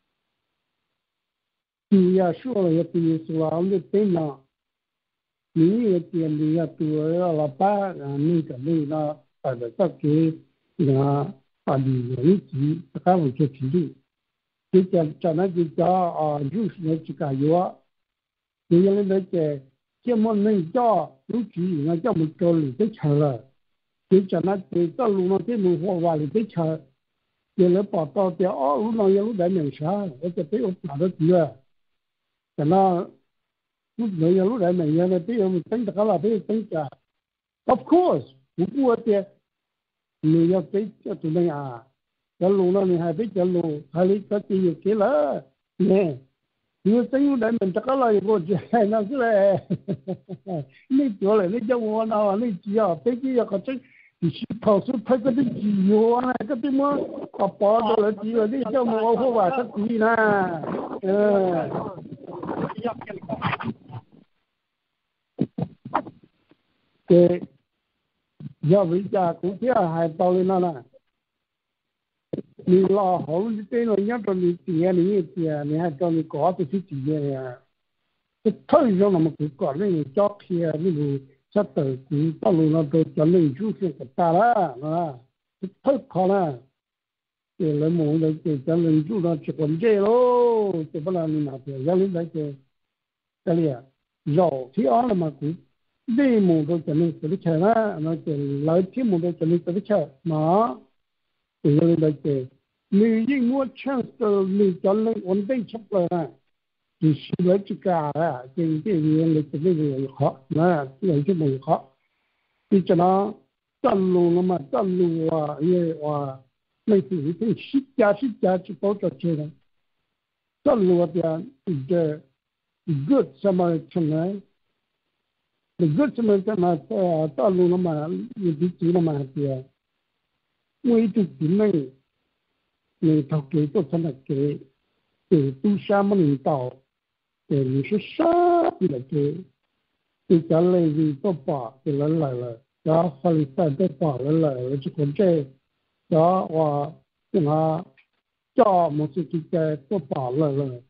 thì ya số là thì số là ông tên là những cái tiền thì ya tuổi là ba nên cái này nó phải là cái là à đi cái gì cái một cái gì cái chân chân nó chỉ cho à juice nó chỉ cái gì á thì cái này cái cái món này cho lúc chỉ nó cho một cái lì cái chờ là cái chân nó thì cho lúc nó cái mùi hoa vào lì cái chờ thì nó bỏ tao thì ở lúc nào lúc đấy mình sao cái cái cái nào đó gì à cho nó lúc này lúc đấy mình nghe cái mình tính tất cả là cái tính cả of course cũng có thì mình要cái cho tụi mình à cái lúc đó mình hay biết cái lúc hay lý cái gì cái là nè nếu tính lúc đấy mình tất cả là có gì hay nó cái là này chỗ này này trong ngoài nào này chỉ à cái gì cái cái thì thầu số thấy cái gì nhiều này cái gì mà có bỏ đó là chỉ là đi trong ngoài hoa vào cái gì nè cái giờ bây giờ cũng thế hai tàu lên nó nè mình lo hậu cái nó nhớ cho mình tiền này tiền này hai tàu mình có cái gì tiền này cái thời gian mà cũng có nên cho kia mình sẽ tự cũng tàu nó tự cho mình chú cái ta đó à cái thời khó nè cái lấy muốn lấy cái cho mình chú nó chỉ còn dễ lô chỉ bắt là mình nào thì giờ lên đấy cái cái gì à dầu thì ở là mà cũng đi một đôi chân này tới chơi đó, nó chỉ lấy thêm một đôi chân này tới chơi, mà thì lên đây chơi, mình đi mua chance mình chọn lấy ổn định chấp là, thì lấy chỉ cả à, thì cái gì lấy cái gì khó, nè, lấy cái gì khó, thì cho nó chân luôn nó mà chân luôn à, ye à, mấy thứ thì xích giá xích giá chỉ bảo cho chơi đó, chân luôn thì cái good Samaritan the good Samaritan mà ta luôn nó mà như bị chỉ nó mà thì mỗi thứ gì này người thầu kế tôi thân là kế để tu sa mà mình tạo để mình sẽ sát thì là kế thì trả lời gì tôi bỏ thì là lại là đó phải phải tôi bỏ lại lại là chỉ còn chơi đó và nhưng mà cho một sự kiện tôi bỏ lại lại